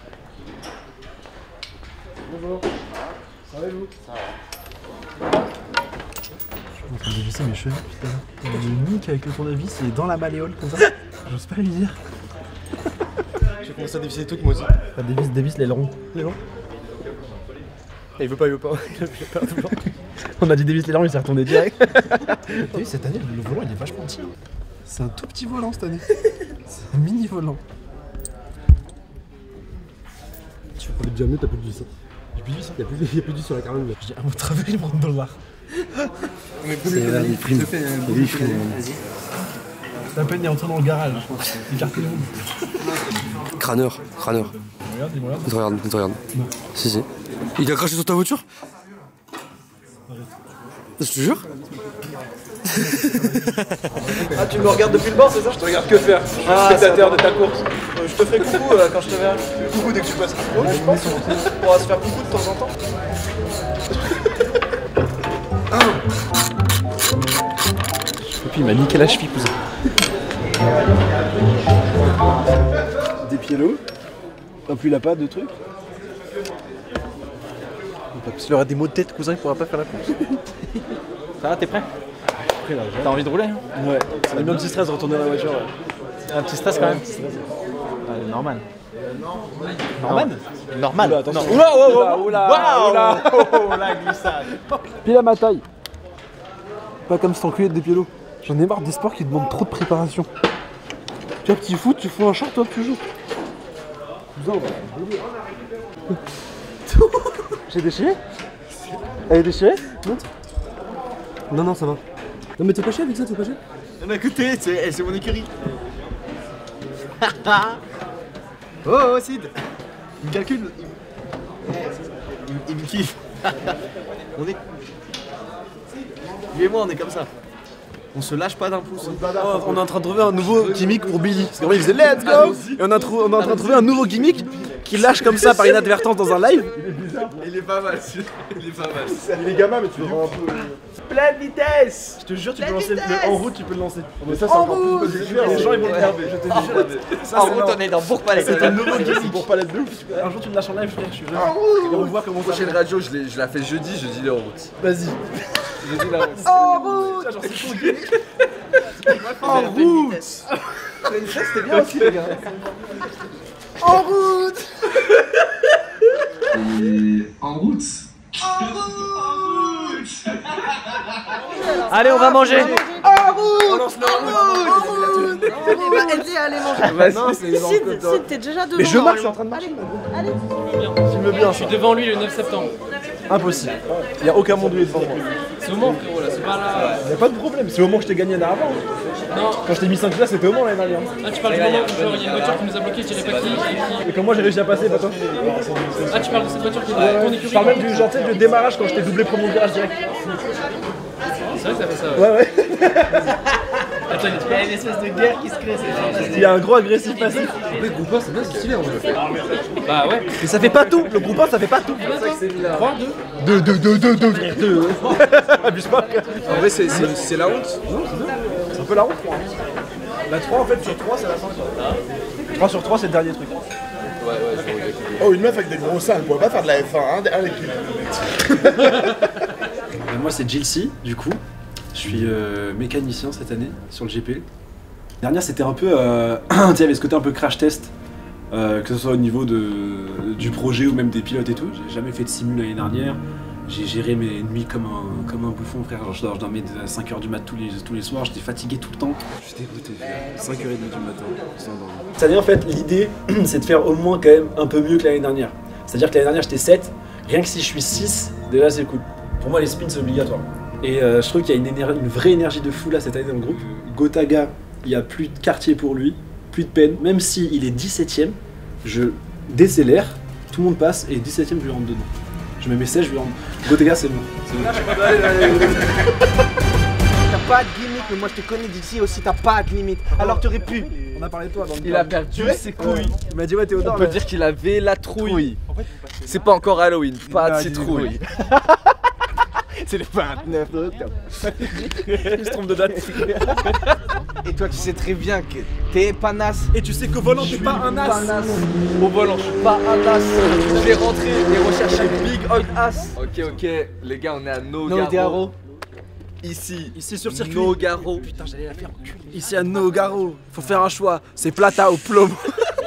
Bonjour. Ça va et vous? Ça va. Je suis en train de dévisser mes cheveux, putain. J'ai une nique avec le tournevis, il est dans la malléole comme ça. J'ose pas lui dire. J'ai commencé à dévisser des trucs moi aussi. Bah, dévisse, dévisse l'aileron. L'aileron? Il veut pas, il veut pas. Il veut pas toujours. On a dit dévisse l'aileron, il s'est retourné direct. T'as vu, cette année, le volant il est vachement petit. Hein. C'est un tout petit volant cette année. C'est un mini volant. Tu peux déjà mieux, t'as plus de vis. J'ai plus de vis, il y a plus, y a plus de vis sur la caravane. Je dis, à votre avis, il prend dans le noir. C'est là, il prime. Il prime. C'est à peine il est entré dans le garage. Écartez-vous. Crâneur, crâneur. Regarde, il me regarde. Il te regarde, il te regarde. Non. Si, si. Il a craché sur ta voiture? Je te jure. Ah, tu me regardes depuis le bord, c'est ça? Je te regarde que faire. Je suis ah, spectateur de ta course. Euh, je te ferai coucou euh, quand je te verrai. Coucou dès que tu passes. Ouais, je pense. On pourra se faire coucou de temps en temps. Et puis il m'a niqué la cheville, cousin. Des pieds lourds. En plus il a pas de trucs. S'il aura des maux de tête, cousin, il pourra pas faire la course. Ça va, t'es prêt? Prêt là. T'as envie de rouler hein? Ouais. Ça m'a mis un petit stress de retourner dans la voiture. Ouais. Un petit stress quand même. Ouais, normal. Normal? Normal. Oula, attention. Oula, oula, oula, oula, oula. Oh, la glissade. Pile à ma taille. Pas comme cet enculé de Despiello. J'en ai marre des sports qui demandent trop de préparation. Tu vois, petit foot, tu fous un short, toi, tu joues. J'ai déchiré? Elle est déchirée? Montre. Non, non, ça va. Non, mais t'es pas chier avec ça, t'es pas chier? On a écouté, c'est mon écurie. Oh, oh, Sid. Il me calcule. Il, il me kiffe. On est... Lui et moi, on est comme ça. On se lâche pas d'un pouce. Oh, on est en train de trouver un nouveau gimmick pour Billy. Parce qu'en vrai, il faisait let's go! Et on, a on est en train de trouver un nouveau gimmick qui lâche comme ça par inadvertance dans un live. Il est bizarre. Il est pas mal, il est pas mal. Il est gamin, mais tu le rends un peu. Pleine vitesse! Je te jure, tu peux lancer le en route, tu peux le lancer. Mais ça, c'est encore plus positif. Les gens, ils vont le garder. Je te jure. En route, on est dans Bourg-Palais. C'est un nouveau gimmick. Bourg-Palais de ouf. Un jour, tu me lâches en live, frère. Je suis là. Et on voit comment ça. Prochaine radio, je la fais jeudi, je dis en route. Vas-y. Je dis la route. En route! En route! C'était bien aussi, les gars. En route! En route. En route! Allez, on va manger! En route! En route! Il va aider à aller manger. Non, c'est Sid, Sid, t'es déjà devant. Mais je marche, je suis en train de marcher. Allez, Filme bien. Je suis devant lui le neuf septembre. Impossible. Il n'y a aucun monde où il est devant moi. C'est au Mans, frérot, là, c'est pas là. Il n'y a pas de problème, c'est au moment que je t'ai gagné avant. Non. Quand je t'ai mis cinq places, c'était au Mans l'année dernière. Ah, tu parles du moment où genre, il y a une voiture qui nous a bloqué, je dirais pas qui. Et comment moi j'ai réussi à passer, pas toi? Ah, tu parles de cette voiture qui est Ouais, dans ton ouais. écurie. Je parle même du, genre, du démarrage quand je t'ai doublé premier virage direct. C'est vrai que ça fait ça. Ouais, ouais. Attends, il y a une espèce de guerre qui se crée. Il y a un gros agressif passif. Le groupe un, c'est bien, c'est stylé en vrai. Bah ouais. Mais ça fait pas tout. Le groupe un, ça fait pas tout. trois, deux. deux, deux, deux, deux, deux, deux. Abuse pas. En vrai, c'est la honte. C'est un peu la honte. La trois, en fait, sur trois, c'est la fin. trois sur trois, c'est le dernier truc. Ouais, ouais, c'est vrai. Oh, une meuf avec des gros seins, elle pourrait pas faire de la F un, hein, derrière l'équipe. Moi, c'est Jilcy, du coup. Je suis euh, mécanicien cette année sur le G P. La dernière, c'était un peu. Euh, tu sais, il y avait ce côté un peu crash test, euh, que ce soit au niveau de, du projet ou même des pilotes et tout. J'ai jamais fait de simu l'année dernière. J'ai géré mes nuits comme un, comme un bouffon, frère. Genre, je, dors, je dormais à cinq heures du mat tous les, tous les soirs, j'étais fatigué tout le temps. J'étais dégoûté, cinq heures trente du matin, sans dormir. Cette année, en fait, l'idée, c'est de faire au moins quand même un peu mieux que l'année dernière. C'est-à-dire que l'année dernière, j'étais sept. Rien que si je suis six, déjà, c'est cool. Pour moi, les spins, c'est obligatoire. Et euh, je trouve qu'il y a une, une vraie énergie de fou là cette année dans le groupe. Gotaga, il n'y a plus de quartier pour lui, plus de peine. Même s'il est dix-septième, je décélère, tout le monde passe et dix-sepème, je lui rentre dedans. Je me mets seize, je lui rentre. Gotaga, c'est bon. T'as pas de limite, mais moi je te connais d'ici aussi, t'as pas de limite. Alors t'aurais pu. On a parlé de toi dans le Il a perdu ses couilles. Il m'a dit ouais Théodore. On peut dire qu'il avait la trouille. C'est pas encore Halloween, pas de citrouille. C'est le vingt-neuf octobre. Il se trompe de date. Et toi tu sais très bien que t'es pas nas. Et tu sais qu'au volant t'es pas un as. Au volant je suis pas un as. Je vais rentrer et rechercher Big Oil As. Ok ok les gars on est à Nogaro. Ici, ici sur circuit. Nogaro. Putain j'allais la faire en cul. Ici à Nogaro, faut faire un choix. C'est plata ou plomo.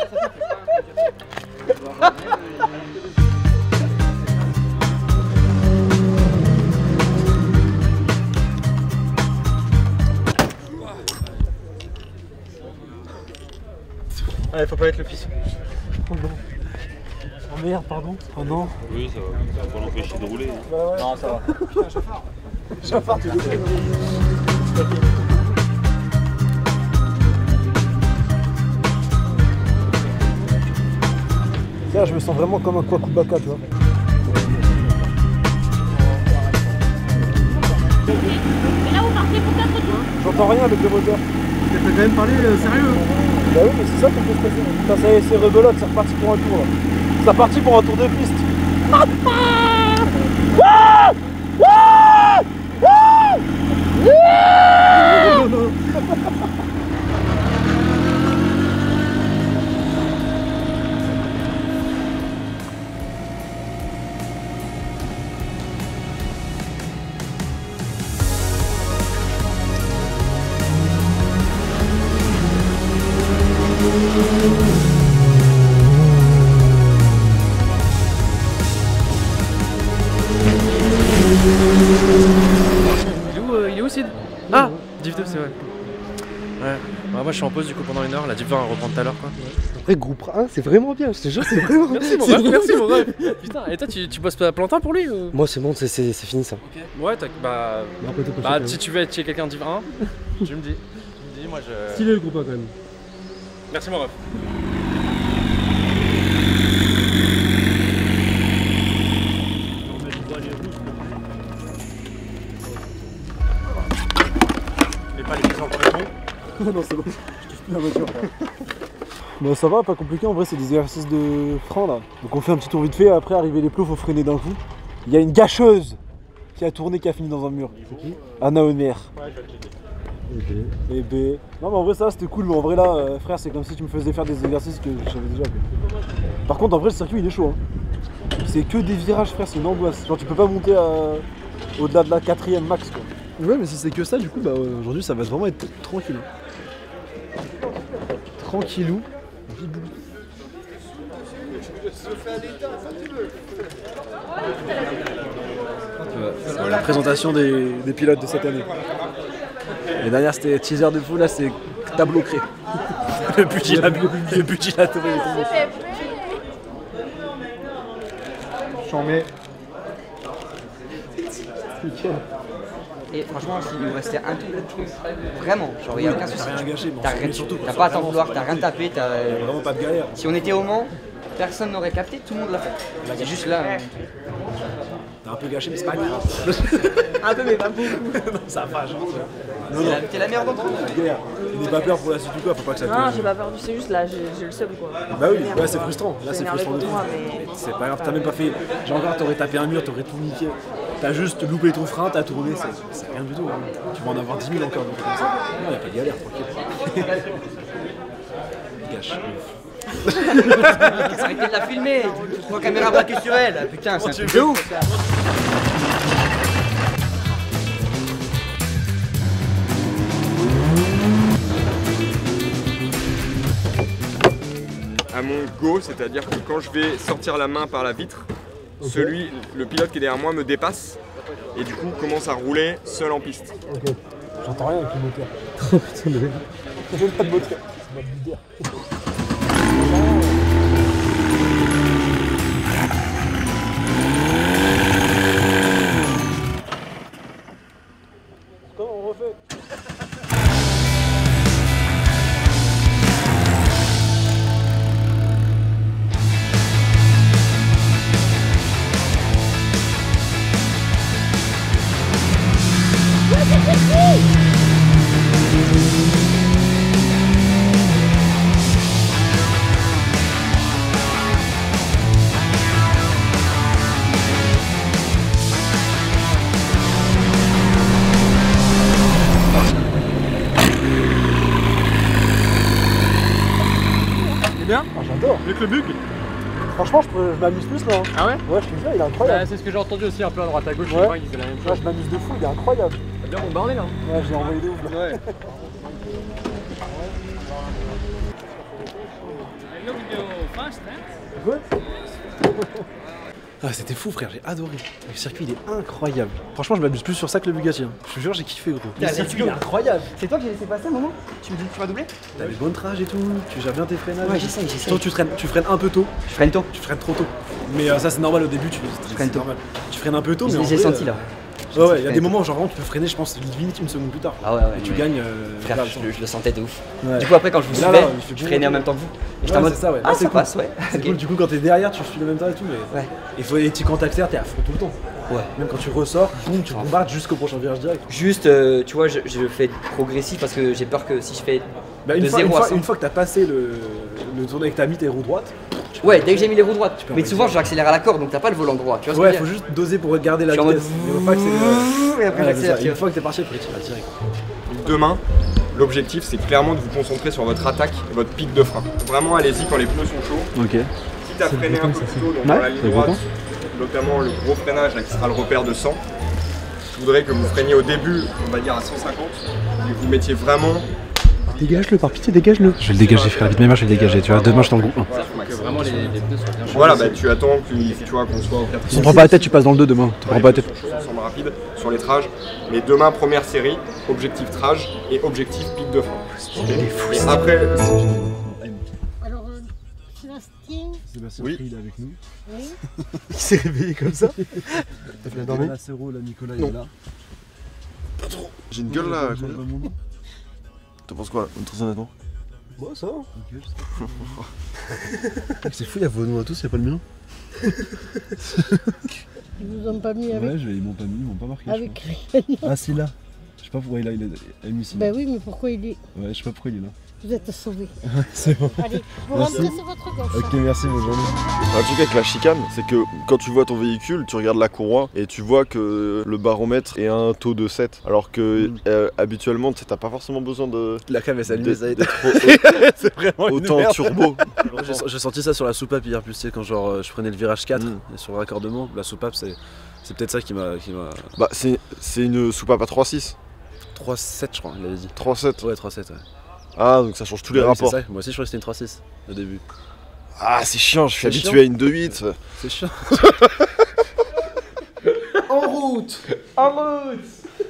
Allez, faut pas être le fils. Oh non. Oh merde, pardon. Oh non. Oui, ça va. Ça va pas l'empêcher de rouler. Bah ouais. Non, ça va. Putain, chauffard. Chauffard, tu le fais. Tiens, je me sens vraiment comme un Kwakubaka, tu vois. Mais là, vous partez peut-être du coup. J'entends rien avec le moteur. T'as quand même parlé euh, sérieux hein. Bah oui, mais c'est ça qu'on peut se passer. Putain, ça y est, c'est rebelote, c'est reparti pour un tour là. C'est reparti pour un tour de piste. Il est où, euh, il est où Sid? Ah, Div deux c'est vrai. Ouais. Ouais, moi je suis en pause du coup pendant une heure, la Div deux on reprend tout à l'heure quoi. En vrai, groupe un, c'est vraiment bien, je te jure, c'est vraiment bien. Merci mon ref, merci mon ref. Putain, et toi tu, tu bosses pas plein temps pour lui ou... Moi c'est bon, c'est fini ça. Ok. Ouais, t'as bah. Bah, après, t'es bah pas si tu veux être chez quelqu'un de Div un, tu me dis. Tu me dis, moi je. Stylé le groupe un quand même. Merci mon ref. Pas les pieds en premier. Non, c'est bon, je touche plus la voiture. Bah ça va, pas compliqué, en vrai c'est des exercices de frein là. Donc on fait un petit tour vite fait, après arriver les plots, faut freiner d'un coup. Il y a une gâcheuse qui a tourné, qui a fini dans un mur. C'est qui? Anna Omer. Ouais, je vais le checker. Et B. Et B. Non mais en vrai ça c'était cool, mais en vrai là, euh, frère, c'est comme si tu me faisais faire des exercices que j'avais déjà fait. Par contre en vrai le circuit il est chaud. Hein. C'est que des virages, frère, c'est une angoisse. Genre tu peux pas monter à... au-delà de la quatrième max quoi. Ouais, mais si c'est que ça, du coup, bah euh, aujourd'hui ça va vraiment être tranquille. Tranquillou. Bibou. Euh, la présentation des, des pilotes de cette année. Les dernières c'était teaser de fou, là c'est tableau cré. Le but il a le but il a tombé. J'en mets. Nickel. Et franchement, s'il nous restait un tout, vraiment, genre, il n'y a aucun souci. T'as rien gâché, bon, T'as rien, surtout, t'as pas à t'en vouloir, t'as rien tapé, t'as. Vraiment pas de galère. Si on était au Mans, personne n'aurait capté, tout le monde l'a fait. C'est juste là. T'as un peu gâché, mais c'est pas grave. Un peu, mais pas beaucoup. Non, ça va, genre. Non, non. T'es la meilleure d'entre eux. N'aie pas peur pour la suite ou quoi, faut pas que ça te. Non, j'ai pas peur du, c'est juste là, j'ai j'ai le seum quoi. Bah oui, ouais, c'est frustrant. Là, c'est énervé frustrant. contre moi, mais. C'est pas grave, t'as même pas fait. Genre, encore, t'aurais tapé un mur, t'aurais tout niqué. T'as juste loupé ton frein, t'as tourné, c'est c'est rien du tout. Hein. Tu vas en avoir dix mille encore, donc comme ça. Non, y'a pas de galère, tranquille. Gâche. Arrêtez de la filmer. Trois caméras braquées sur elle. Putain, c'est un truc de ouf. À mon go, c'est-à-dire que quand je vais sortir la main par la vitre, okay. celui, le pilote qui est derrière moi me dépasse et du coup commence à rouler seul en piste. Ok, j'entends rien avec le moteur. Oh putain, mais il n'y a même pas de moteur, c'est ma leader. Comment on refait? Bien ah, j'adore. Avec le bug. Franchement, je, je m'amuse plus là. Hein. Ah ouais? Ouais, je te jure, il est incroyable. Bah, c'est ce que j'ai entendu aussi un peu à droite à gauche. Ouais. Je disais la même chose. Ouais, je m'amuse de fou, il est incroyable. T'as bien bombardé là. Ouais, je l'ai envoyé de ouf là. Ouais. Quoi? Ah, c'était fou frère, j'ai adoré. Le circuit il est incroyable. Franchement, je m'amuse plus sur ça que le Bugatti. Hein. Je te jure, j'ai kiffé gros. Le circuit il est incroyable. C'est toi qui j'ai laissé passer un moment? Tu me dis que tu vas doubler? T'as les bons trages et tout, tu gères bien tes freinages. Ouais, j'essaye, j'essaye. Toi, tu freines, tu freines un peu tôt. Je freine tôt. Tu freines trop tôt. Mais euh, ça, c'est normal au début, tu freines tôt. Normal. Tu freines un peu tôt, je mais. Je les ai sentis là. Ouais, ouais, il y a des moments, genre vraiment, tu peux freiner, je pense, limite une seconde plus tard. Ah ouais, ouais. Et tu ouais. gagnes. Euh, Frère, je, le, je le sentais de ouf. Ouais. Du coup, après, quand je vous suivais, je freinais en même temps que vous. Et j'étais en mode. Ça, ouais. Ah, c'est ça cool. passe, ouais. C'est cool, du coup, quand t'es derrière, tu suis le même temps et tout, mais. Ouais. Il faut les petits contacts terre, t'es à fond tout le temps. Ouais. Même quand tu ressors, boum, tu bombardes jusqu'au prochain virage direct. Juste, euh, tu vois, je, je le fais progressif parce que j'ai peur que si je fais. Bah, une, de fois, zéro une, à fois, cent. une fois que t'as passé le, le tournée et que t'as mis tes roues droites. Ouais, dès que j'ai mis les roues droites. Mais souvent, j'accélère à la corde donc t'as pas le volant droit. Tu vois ce ouais, que je faut veux dire? juste doser pour garder la vitesse. Il faut pas accélérer. Et après, j'accélère. Une fois que t'es parti, après tu vas tirer. Demain, l'objectif c'est clairement de vous concentrer sur votre attaque et votre pic de frein. Vraiment, allez-y quand les pneus sont chauds. Ok. Quitte à freiner un peu plus tôt, donc dans la ligne droite, notamment le gros freinage là, qui sera le repère de cent. Je voudrais que vous freiniez au début, on va dire à cent cinquante, et que vous mettiez vraiment. Dégage-le, par pitié, dégage-le. Je vais le dégager, frère, vite, même je vais le dégager, tu vois, demain je t'en groupe. Que vraiment les, les pneus soient bien chauds. Voilà, bah tu attends que, tu vois, qu'on soit au quatrième. Si on prend pas la tête, tu passes dans le deux demain. Tu prends pas la tête. Ensemble rapide sur les trages. Mais demain, première série, objectif trage et objectif pic de frein. Et après. Alors, euh, Sébastien. Sébastien, oui. il est avec nous. Oui. Il s'est réveillé comme ça. T'as fait la dormir? La Céro, la Nicolas, il non. est là. Pas trop. J'ai une gueule là. T'en penses quoi là? Très honnêtement. Bon, ça va. C'est fou, il y a vos noms à tous, y'a pas le mien. Ils vous ont pas mis avec. Ouais, ils m'ont pas mis, ils m'ont pas marqué. Avec rien. Ah, c'est là. Je sais pas pourquoi il a, il a, il a mis ici. Bah oui, mais pourquoi il est. Ouais, je sais pas pourquoi il est là. Vous êtes sauvés. C'est bon. Allez, vous Merci. rentrez sur votre gauche. Ok, merci, bonne journée. Un truc avec la chicane, c'est que quand tu vois ton véhicule, tu regardes la courroie et tu vois que le baromètre est à un taux de sept. Alors que mm. euh, habituellement, t'as pas forcément besoin de. La cam elle s'allume, ça d'être C'est vraiment autant une turbo. J'ai senti ça sur la soupape hier, plus tu sais, quand genre je prenais le virage quatre mm. et sur le raccordement, la soupape c'est. C'est peut-être ça qui m'a. Bah, c'est une soupape à trois six. trois sept, je crois, il avait dit. trois sept. Ouais, trois sept, ouais. Ah, donc ça change tous les bah, rapports. Oui, moi aussi, je croyais que c'était une trois six au début. Ah, c'est chiant, je suis habitué chiant. à une deux huit. C'est chiant. En route. En route.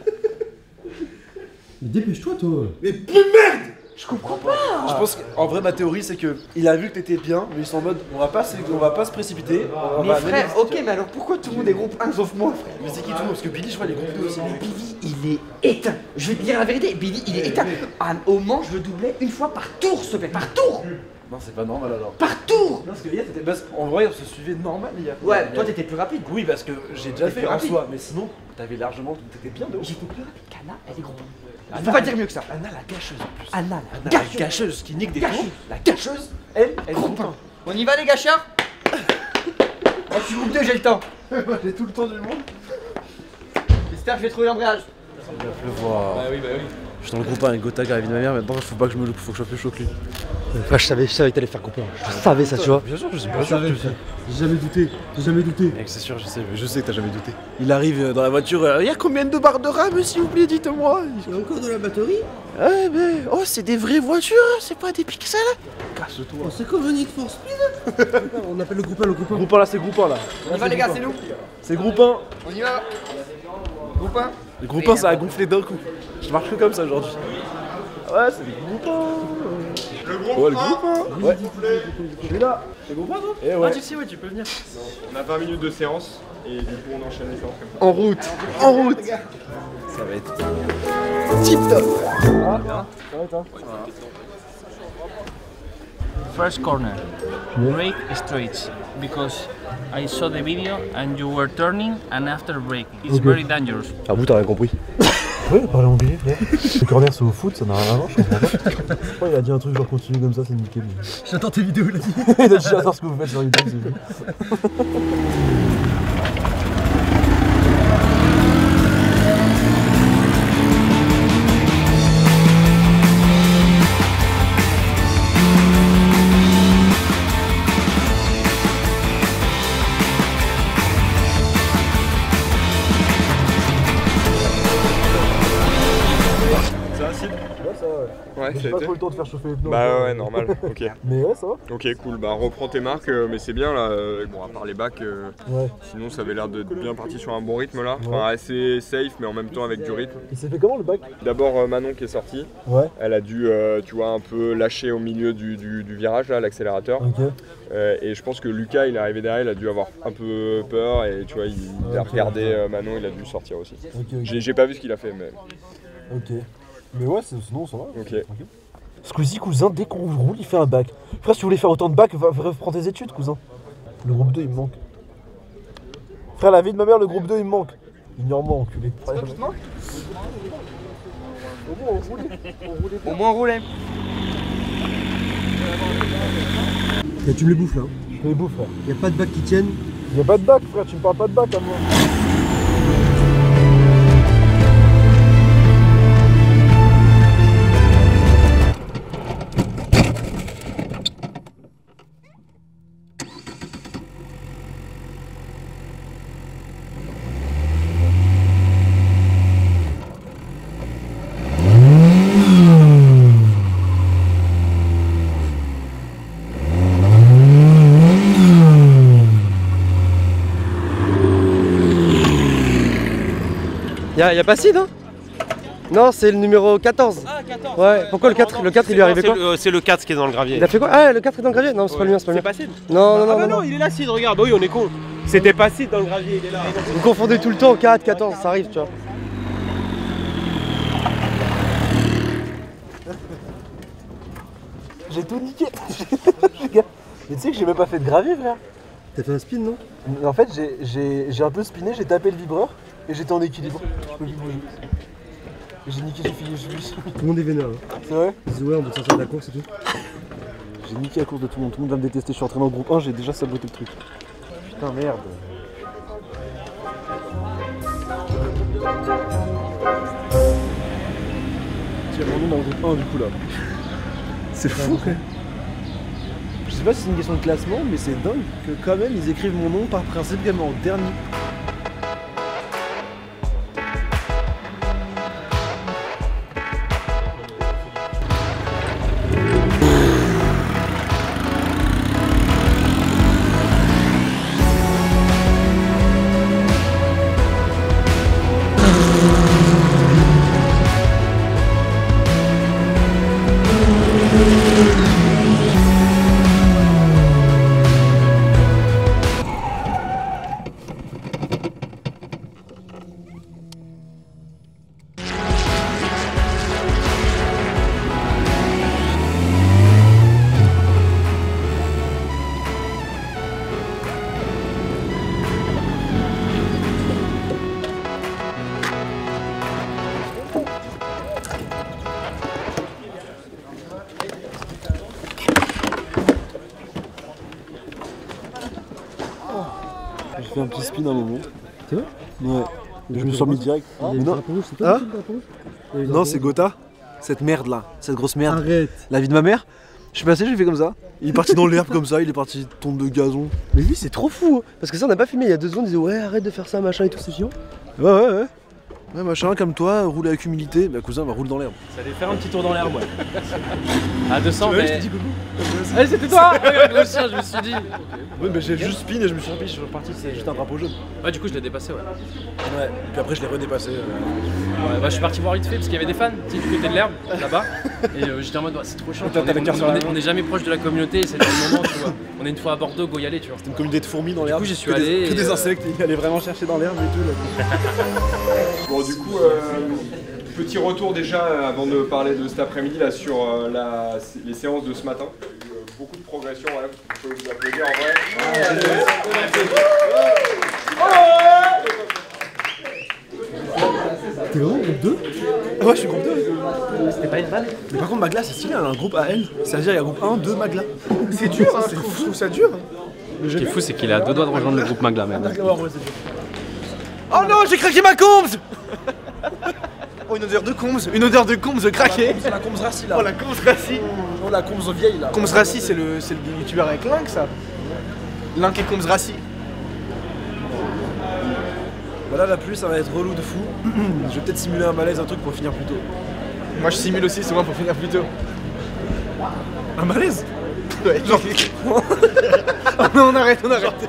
Mais dépêche-toi, toi. Mais plus merde. Je comprends pas. Je pense qu'en vrai, ma théorie, c'est que il a vu que t'étais bien, mais ils sont en mode on va pas, on va pas se précipiter. On mais va frère, ok, mais alors pourquoi tout le monde est groupe un sauf moi, frère? Mais c'est qui tout le monde? Parce que Billy, je crois, il est groupe deux aussi. Mais Billy, il est éteint. Je vais te dire la vérité, Billy, il est éteint. Ah, au Mans, je le doublais une fois par tour, s'il te plaît, par tour. Non, c'est pas normal alors. Partout. Non, parce que hier, t'étais. En vrai, on se suivait normal hier. Ouais, toi t'étais plus rapide. Oui, parce que j'ai déjà T'étais fait plus en rapide. soi, mais sinon, t'avais largement. T'étais bien de ouf. J'étais plus rapide qu'Anna, elle est grosse. Anna, Tu peux pas dire mieux que ça. Anna la gâcheuse en plus. Anna, Anna la la gâcheuse. gâcheuse qui nique des Gâcheuse. tours. La gâcheuse, elle, elle Gros groupe pain. un. On y va les gâcheurs. Moi je suis groupe deux, j'ai le temps. J'ai tout le temps du monde. J'espère que je vais trouver l'embrayage. Il va pleuvoir. Bah oui, bah oui. Je suis dans le groupe un avec Gotaga, la vie de ma mère, maintenant faut pas que je me loupe, faut que je sois plus chaud que lui. Ouais, je savais, je savais que t'allais faire groupe un. Je savais ça, tu vois. Bien sûr, je sais pas Je sûr que savais, tu le fais. J'ai jamais douté, j'ai jamais douté. Mec, c'est sûr, je sais, je sais que t'as jamais douté. Il arrive euh, dans la voiture, euh, y a combien de barres de RAM s'il vous plaît, dites-moi. Il y a encore de la batterie? Ouais, mais oh, c'est des vraies voitures, c'est pas des pixels. Casse-toi. Oh, c'est comme un Need for Speed. On appelle le groupe un, le groupe un. Groupe un là, c'est groupe un là. On y va les gars, c'est nous. C'est groupe un. On y va. Groupe un. Le groupe un, ça a gonflé d'un coup. Je marche que comme ça aujourd'hui. Ouais, c'est le groupe un. Le groupe Ouais, le groupe un. Ouais. Je suis là. C'est groupe un, toi Eh ouais. Ah, tu sais, ouais, tu peux venir. On a vingt minutes de séance et du coup on enchaîne les séances comme ça. En route. En route. Ça va être tip top. Ah, bien. Ça va être, hein. First corner, brake straight, because I saw the video and you were turning and after braking. It's Okay. very dangerous. Ah, vous, t'as rien compris. Ouais, parler anglais, frère. Le corner, c'est au foot, ça n'a rien à voir, je comprends pas. Je crois qu'il a dit un truc genre continue comme ça, c'est nickel. J'attends tes vidéos, il a dit. Il a dit j'adore ce que vous faites sur YouTube, c'est bien. Ça va, Sid? Ouais, ça va, ouais. Ouais, J'ai ça a pas été. trop le temps de faire chauffer les pneus. Bah ouais, normal, ok. Mais ouais, ça va. Ok, cool, bah reprends tes marques, euh, mais c'est bien là, euh, bon à part les bacs, euh, Ouais. sinon ça avait l'air de bien parti sur un bon rythme là, Ouais. enfin assez safe mais en même temps avec du rythme. Il s'est fait comment le bac? D'abord euh, Manon qui est sortie, Ouais. elle a dû, euh, tu vois, un peu lâcher au milieu du, du- du virage là, l'accélérateur. Ok. Euh, et je pense que Lucas, il est arrivé derrière, il a dû avoir un peu peur et tu vois, il, il a Ok, regardé ok. euh, Manon, il a dû sortir aussi. Ok, ok. J'ai j'ai pas vu ce qu'il a fait, mais Ok. Mais ouais, c'est- sinon ça va. ok. Squeezie, cousin, dès qu'on roule, il fait un bac. Frère, si tu voulais faire autant de bacs, va, va prends tes études, cousin. Le groupe deux, il me manque. Frère, la vie de ma mère, le groupe deux, il me manque. Ignore-moi, enculé. C'est quoi qui te manque? Au moins, on roulait. On roulait bien. Au moins rouler. Et tu me les bouffes là. Je me les bouffe, frère. Y'a pas de bac qui tiennent. Y'a pas de bac, frère, tu me parles pas de bac à moi. Y'a y a pas Sid, hein? Non, c'est le numéro quatorze. Ah, quatorze. Ouais, pourquoi le quatre? Le quatre, il lui est arrivé quoi? C'est le quatre qui est dans le gravier. Il a fait quoi? Ah, le quatre est dans le gravier? Non, c'est pas le mien, c'est pas le mien. C'est pas Sid? Non, non, non, Ah bah non, non, il est là Sid, regarde. Bah oui, on est con. C'était pas Sid dans le gravier, il est là. Vous confondez tout le temps, quatre, quatorze, ça arrive, tu vois. J'ai tout niqué. Mais tu sais que j'ai même pas fait de gravier, frère. T'as fait un spin, non? En fait, j'ai- j'ai j'ai un peu spiné, j'ai tapé le vibreur et j'étais en équilibre. Je peux plus bouger. Et j'ai niqué, j'ai fini, j'ai fini. Tout le monde est vénère. C'est vrai? Ouais, on doit sortir de la course et tout. J'ai niqué la course de tout le monde, tout le monde va me détester. Je suis entraîné en groupe un, j'ai déjà saboté le truc. Putain, merde. Tu as mon nom dans le groupe un du coup là. C'est fou, quoi. Je sais pas si c'est une question de classement, mais c'est dingue que quand même ils écrivent mon nom par principe quand même en dernier. fait un petit spin à un moment. C'est vrai? Ouais. Je me suis remis direct. Ah, Mais non. c'est toi Ah qui as le drapeau rouge? Il y a eu le Non, drapeau c'est rouge. Gotha. Cette merde là. Cette grosse merde. Arrête. La vie de ma mère. Je suis passé, j'ai fait comme ça. Il est parti dans l'herbe comme ça, il est parti tombe de gazon. Mais lui, c'est trop fou. hein. Parce que ça, on n'a pas filmé il y a deux secondes. Il disait ouais, arrête de faire ça, machin et tout, c'est chiant. Ouais, ouais, ouais. Ouais, machin, comme toi, roule avec humilité. Bah, cousin, va rouler dans l'herbe. Ça allait faire un petit tour dans l'herbe, ouais. À deux cents, Tu veux, mais. je te dis coucou. Allez, c'était toi. Regarde le chien, je me suis dit. Ouais, mais j'ai juste spin et je me suis repris, je suis reparti, c'est juste un drapeau jaune. Ouais, du coup, je l'ai dépassé, ouais. Ouais, et puis après, je l'ai redépassé. euh. Ouais, bah, je suis parti voir vite fait parce qu'il y avait des fans, tu sais, du côté de l'herbe, là-bas. Et euh, j'étais en mode, ouais, c'est trop chiant. T'as- On t'as est, la carte on- sur la on est- main. on est jamais proche de la communauté, c'est le moment, tu vois. On est une fois à Bordeaux, go y aller, tu vois. C'était une communauté de fourmis dans l'herbe. Du coup, j'y suis Que des- allé. Que et, des euh, insectes, il allait vraiment chercher dans l'herbe et tout. Là. Bon, du coup, euh, petit retour déjà euh, avant de parler de cet après-midi là sur euh, la- les séances de ce matin. Il y a eu, euh, beaucoup de progression, ouais. Vous pouvez vous applaudir en vrai. T'es vraiment groupe deux? Ouais, je suis groupe deux. C'était pas une balle? Mais par contre, Magla, c'est stylé, elle a un groupe à elle. C'est-à-dire, il y a groupe un, deux, Magla. C'est dur, hein, je trouve, je trouve ça dur. Ce qui est fou, c'est qu'il est à deux doigts de rejoindre le groupe Magla, même. Oh non, j'ai craqué ma combs. Oh, une odeur de combs, une odeur de combs craquée. C'est la combs Rassi là. Oh, la combs Rassi. Oh, la combs vieille là. Combs Rassi, c'est le, c'est le youtubeur avec Link, ça. Link et Combs Rassi. Bah là, la pluie, ça va être relou de fou. Je vais peut-être simuler un malaise, un truc pour finir plus tôt. Moi, je simule aussi souvent pour finir plus tôt. Un malaise? Ouais, genre. Oh non, on arrête, on arrête.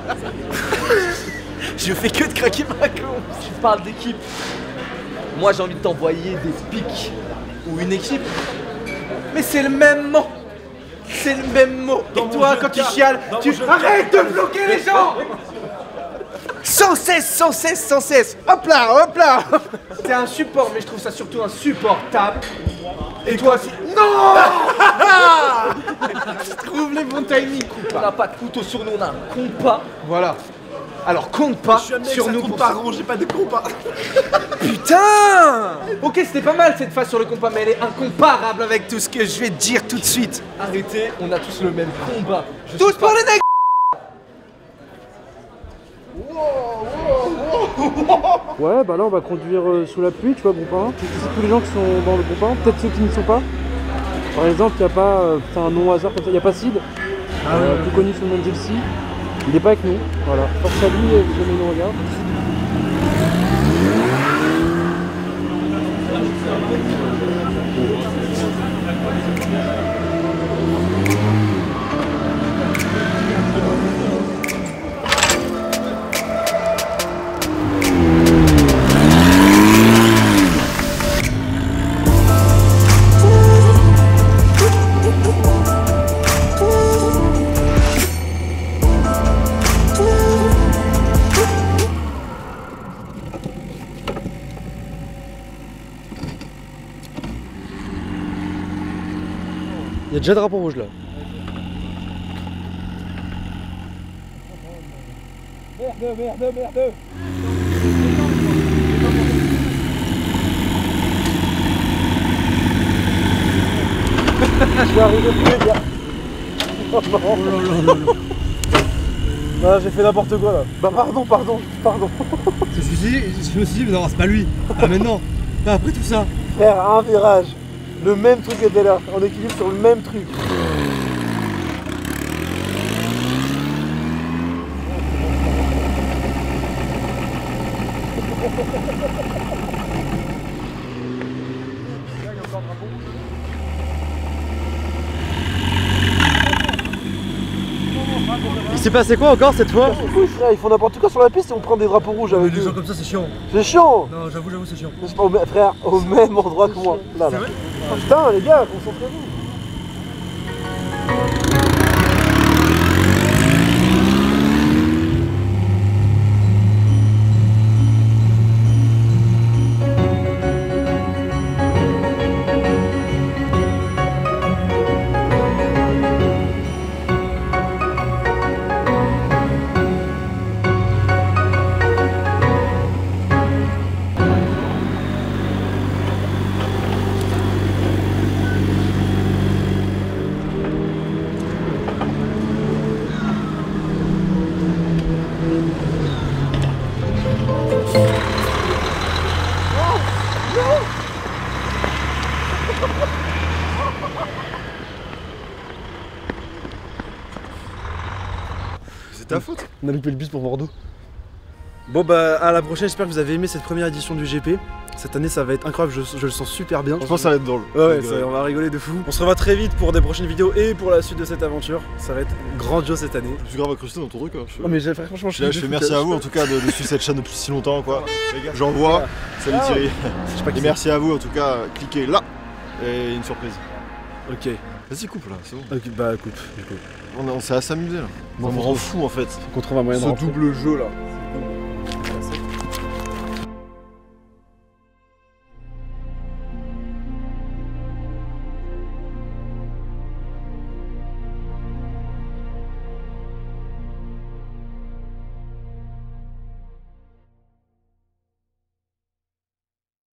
Je fais que de craquer ma combs. Tu parles d'équipe. Moi j'ai envie de t'envoyer des pics. Ou une équipe. Mais c'est le même mot. C'est le même mot. Et toi, quand tu chiales, tu arrête de bloquer les gens. Sans cesse, sans cesse, sans cesse. Hop là, hop là. C'est un support, mais je trouve ça surtout insupportable. Et toi aussi. Non. Je trouve les bons timings. On n'a pas de couteau sur nous, on a un compas. Voilà. Alors compte pas sur nous pour ça. J'ai pas de compas. Putain. Ok, c'était pas mal cette phase sur le compas, mais elle est incomparable avec tout ce que je vais te dire tout de suite. Arrêtez, on a tous le même combat. Je Tous suis pour pas- les nègres. Ouais, bah là on va conduire euh, sous la pluie, tu vois, groupe un. C'est tous les gens qui sont dans le groupe un, peut-être ceux qui n'y sont pas. Par exemple, il n'y a pas, euh, c'est un nom au hasard comme ça, il n'y a pas Sid, euh, plus connu sous le nom de Jelsi. Il n'est pas avec nous, voilà. Force à lui, euh, si jamais il nous regarde. Il y a déjà drapeau rouge là. Merde, merde, merde. Je suis arrivé plus les gars. Oh non. Oh là là là là. Ah, j'ai fait n'importe quoi là. Bah pardon, pardon, pardon. Je me suis dit, je me suis dit, mais non, c'est pas lui. Ah, mais non. Pas après tout ça. Frère, un virage. Le même truc était là. On équilibre sur le même truc. Il s'est passé quoi encore cette fois? C'est fou, frère, ils font n'importe quoi sur la piste et on prend des drapeaux rouges avec Les eux. gens comme ça, c'est chiant. C'est chiant. Non, j'avoue, j'avoue, c'est chiant. Mais c'est pas au même- frère, au même endroit que moi. Là, là. Oh, putain, les gars, concentrez-vous. ta faute. On a loupé le bus pour Bordeaux. Bon bah à la prochaine, j'espère que vous avez aimé cette première édition du G P. Cette année ça va être incroyable, je, je le sens super bien. Je pense que ça va être drôle. Ouais, ouais ça, on va rigoler de fou. On se revoit très vite pour des prochaines vidéos et pour la suite de cette aventure. Ça va être grandiose cette année. Je suis grave accroché dans ton truc. Hein. Je... Oh mais franchement je, là, je fais merci à vous en tout cas de, de suivre cette chaîne depuis si longtemps quoi. J'en vois. Salut ah, Thierry. Je sais pas et merci à vous en tout cas. Cliquez là et une surprise. Ok. Vas-y coupe là, c'est bon. Ok bah coupe. On, on s'est à s'amuser là. Bon, on me rend fou en fait. Qu'on trouve un moyen de ce double jeu là.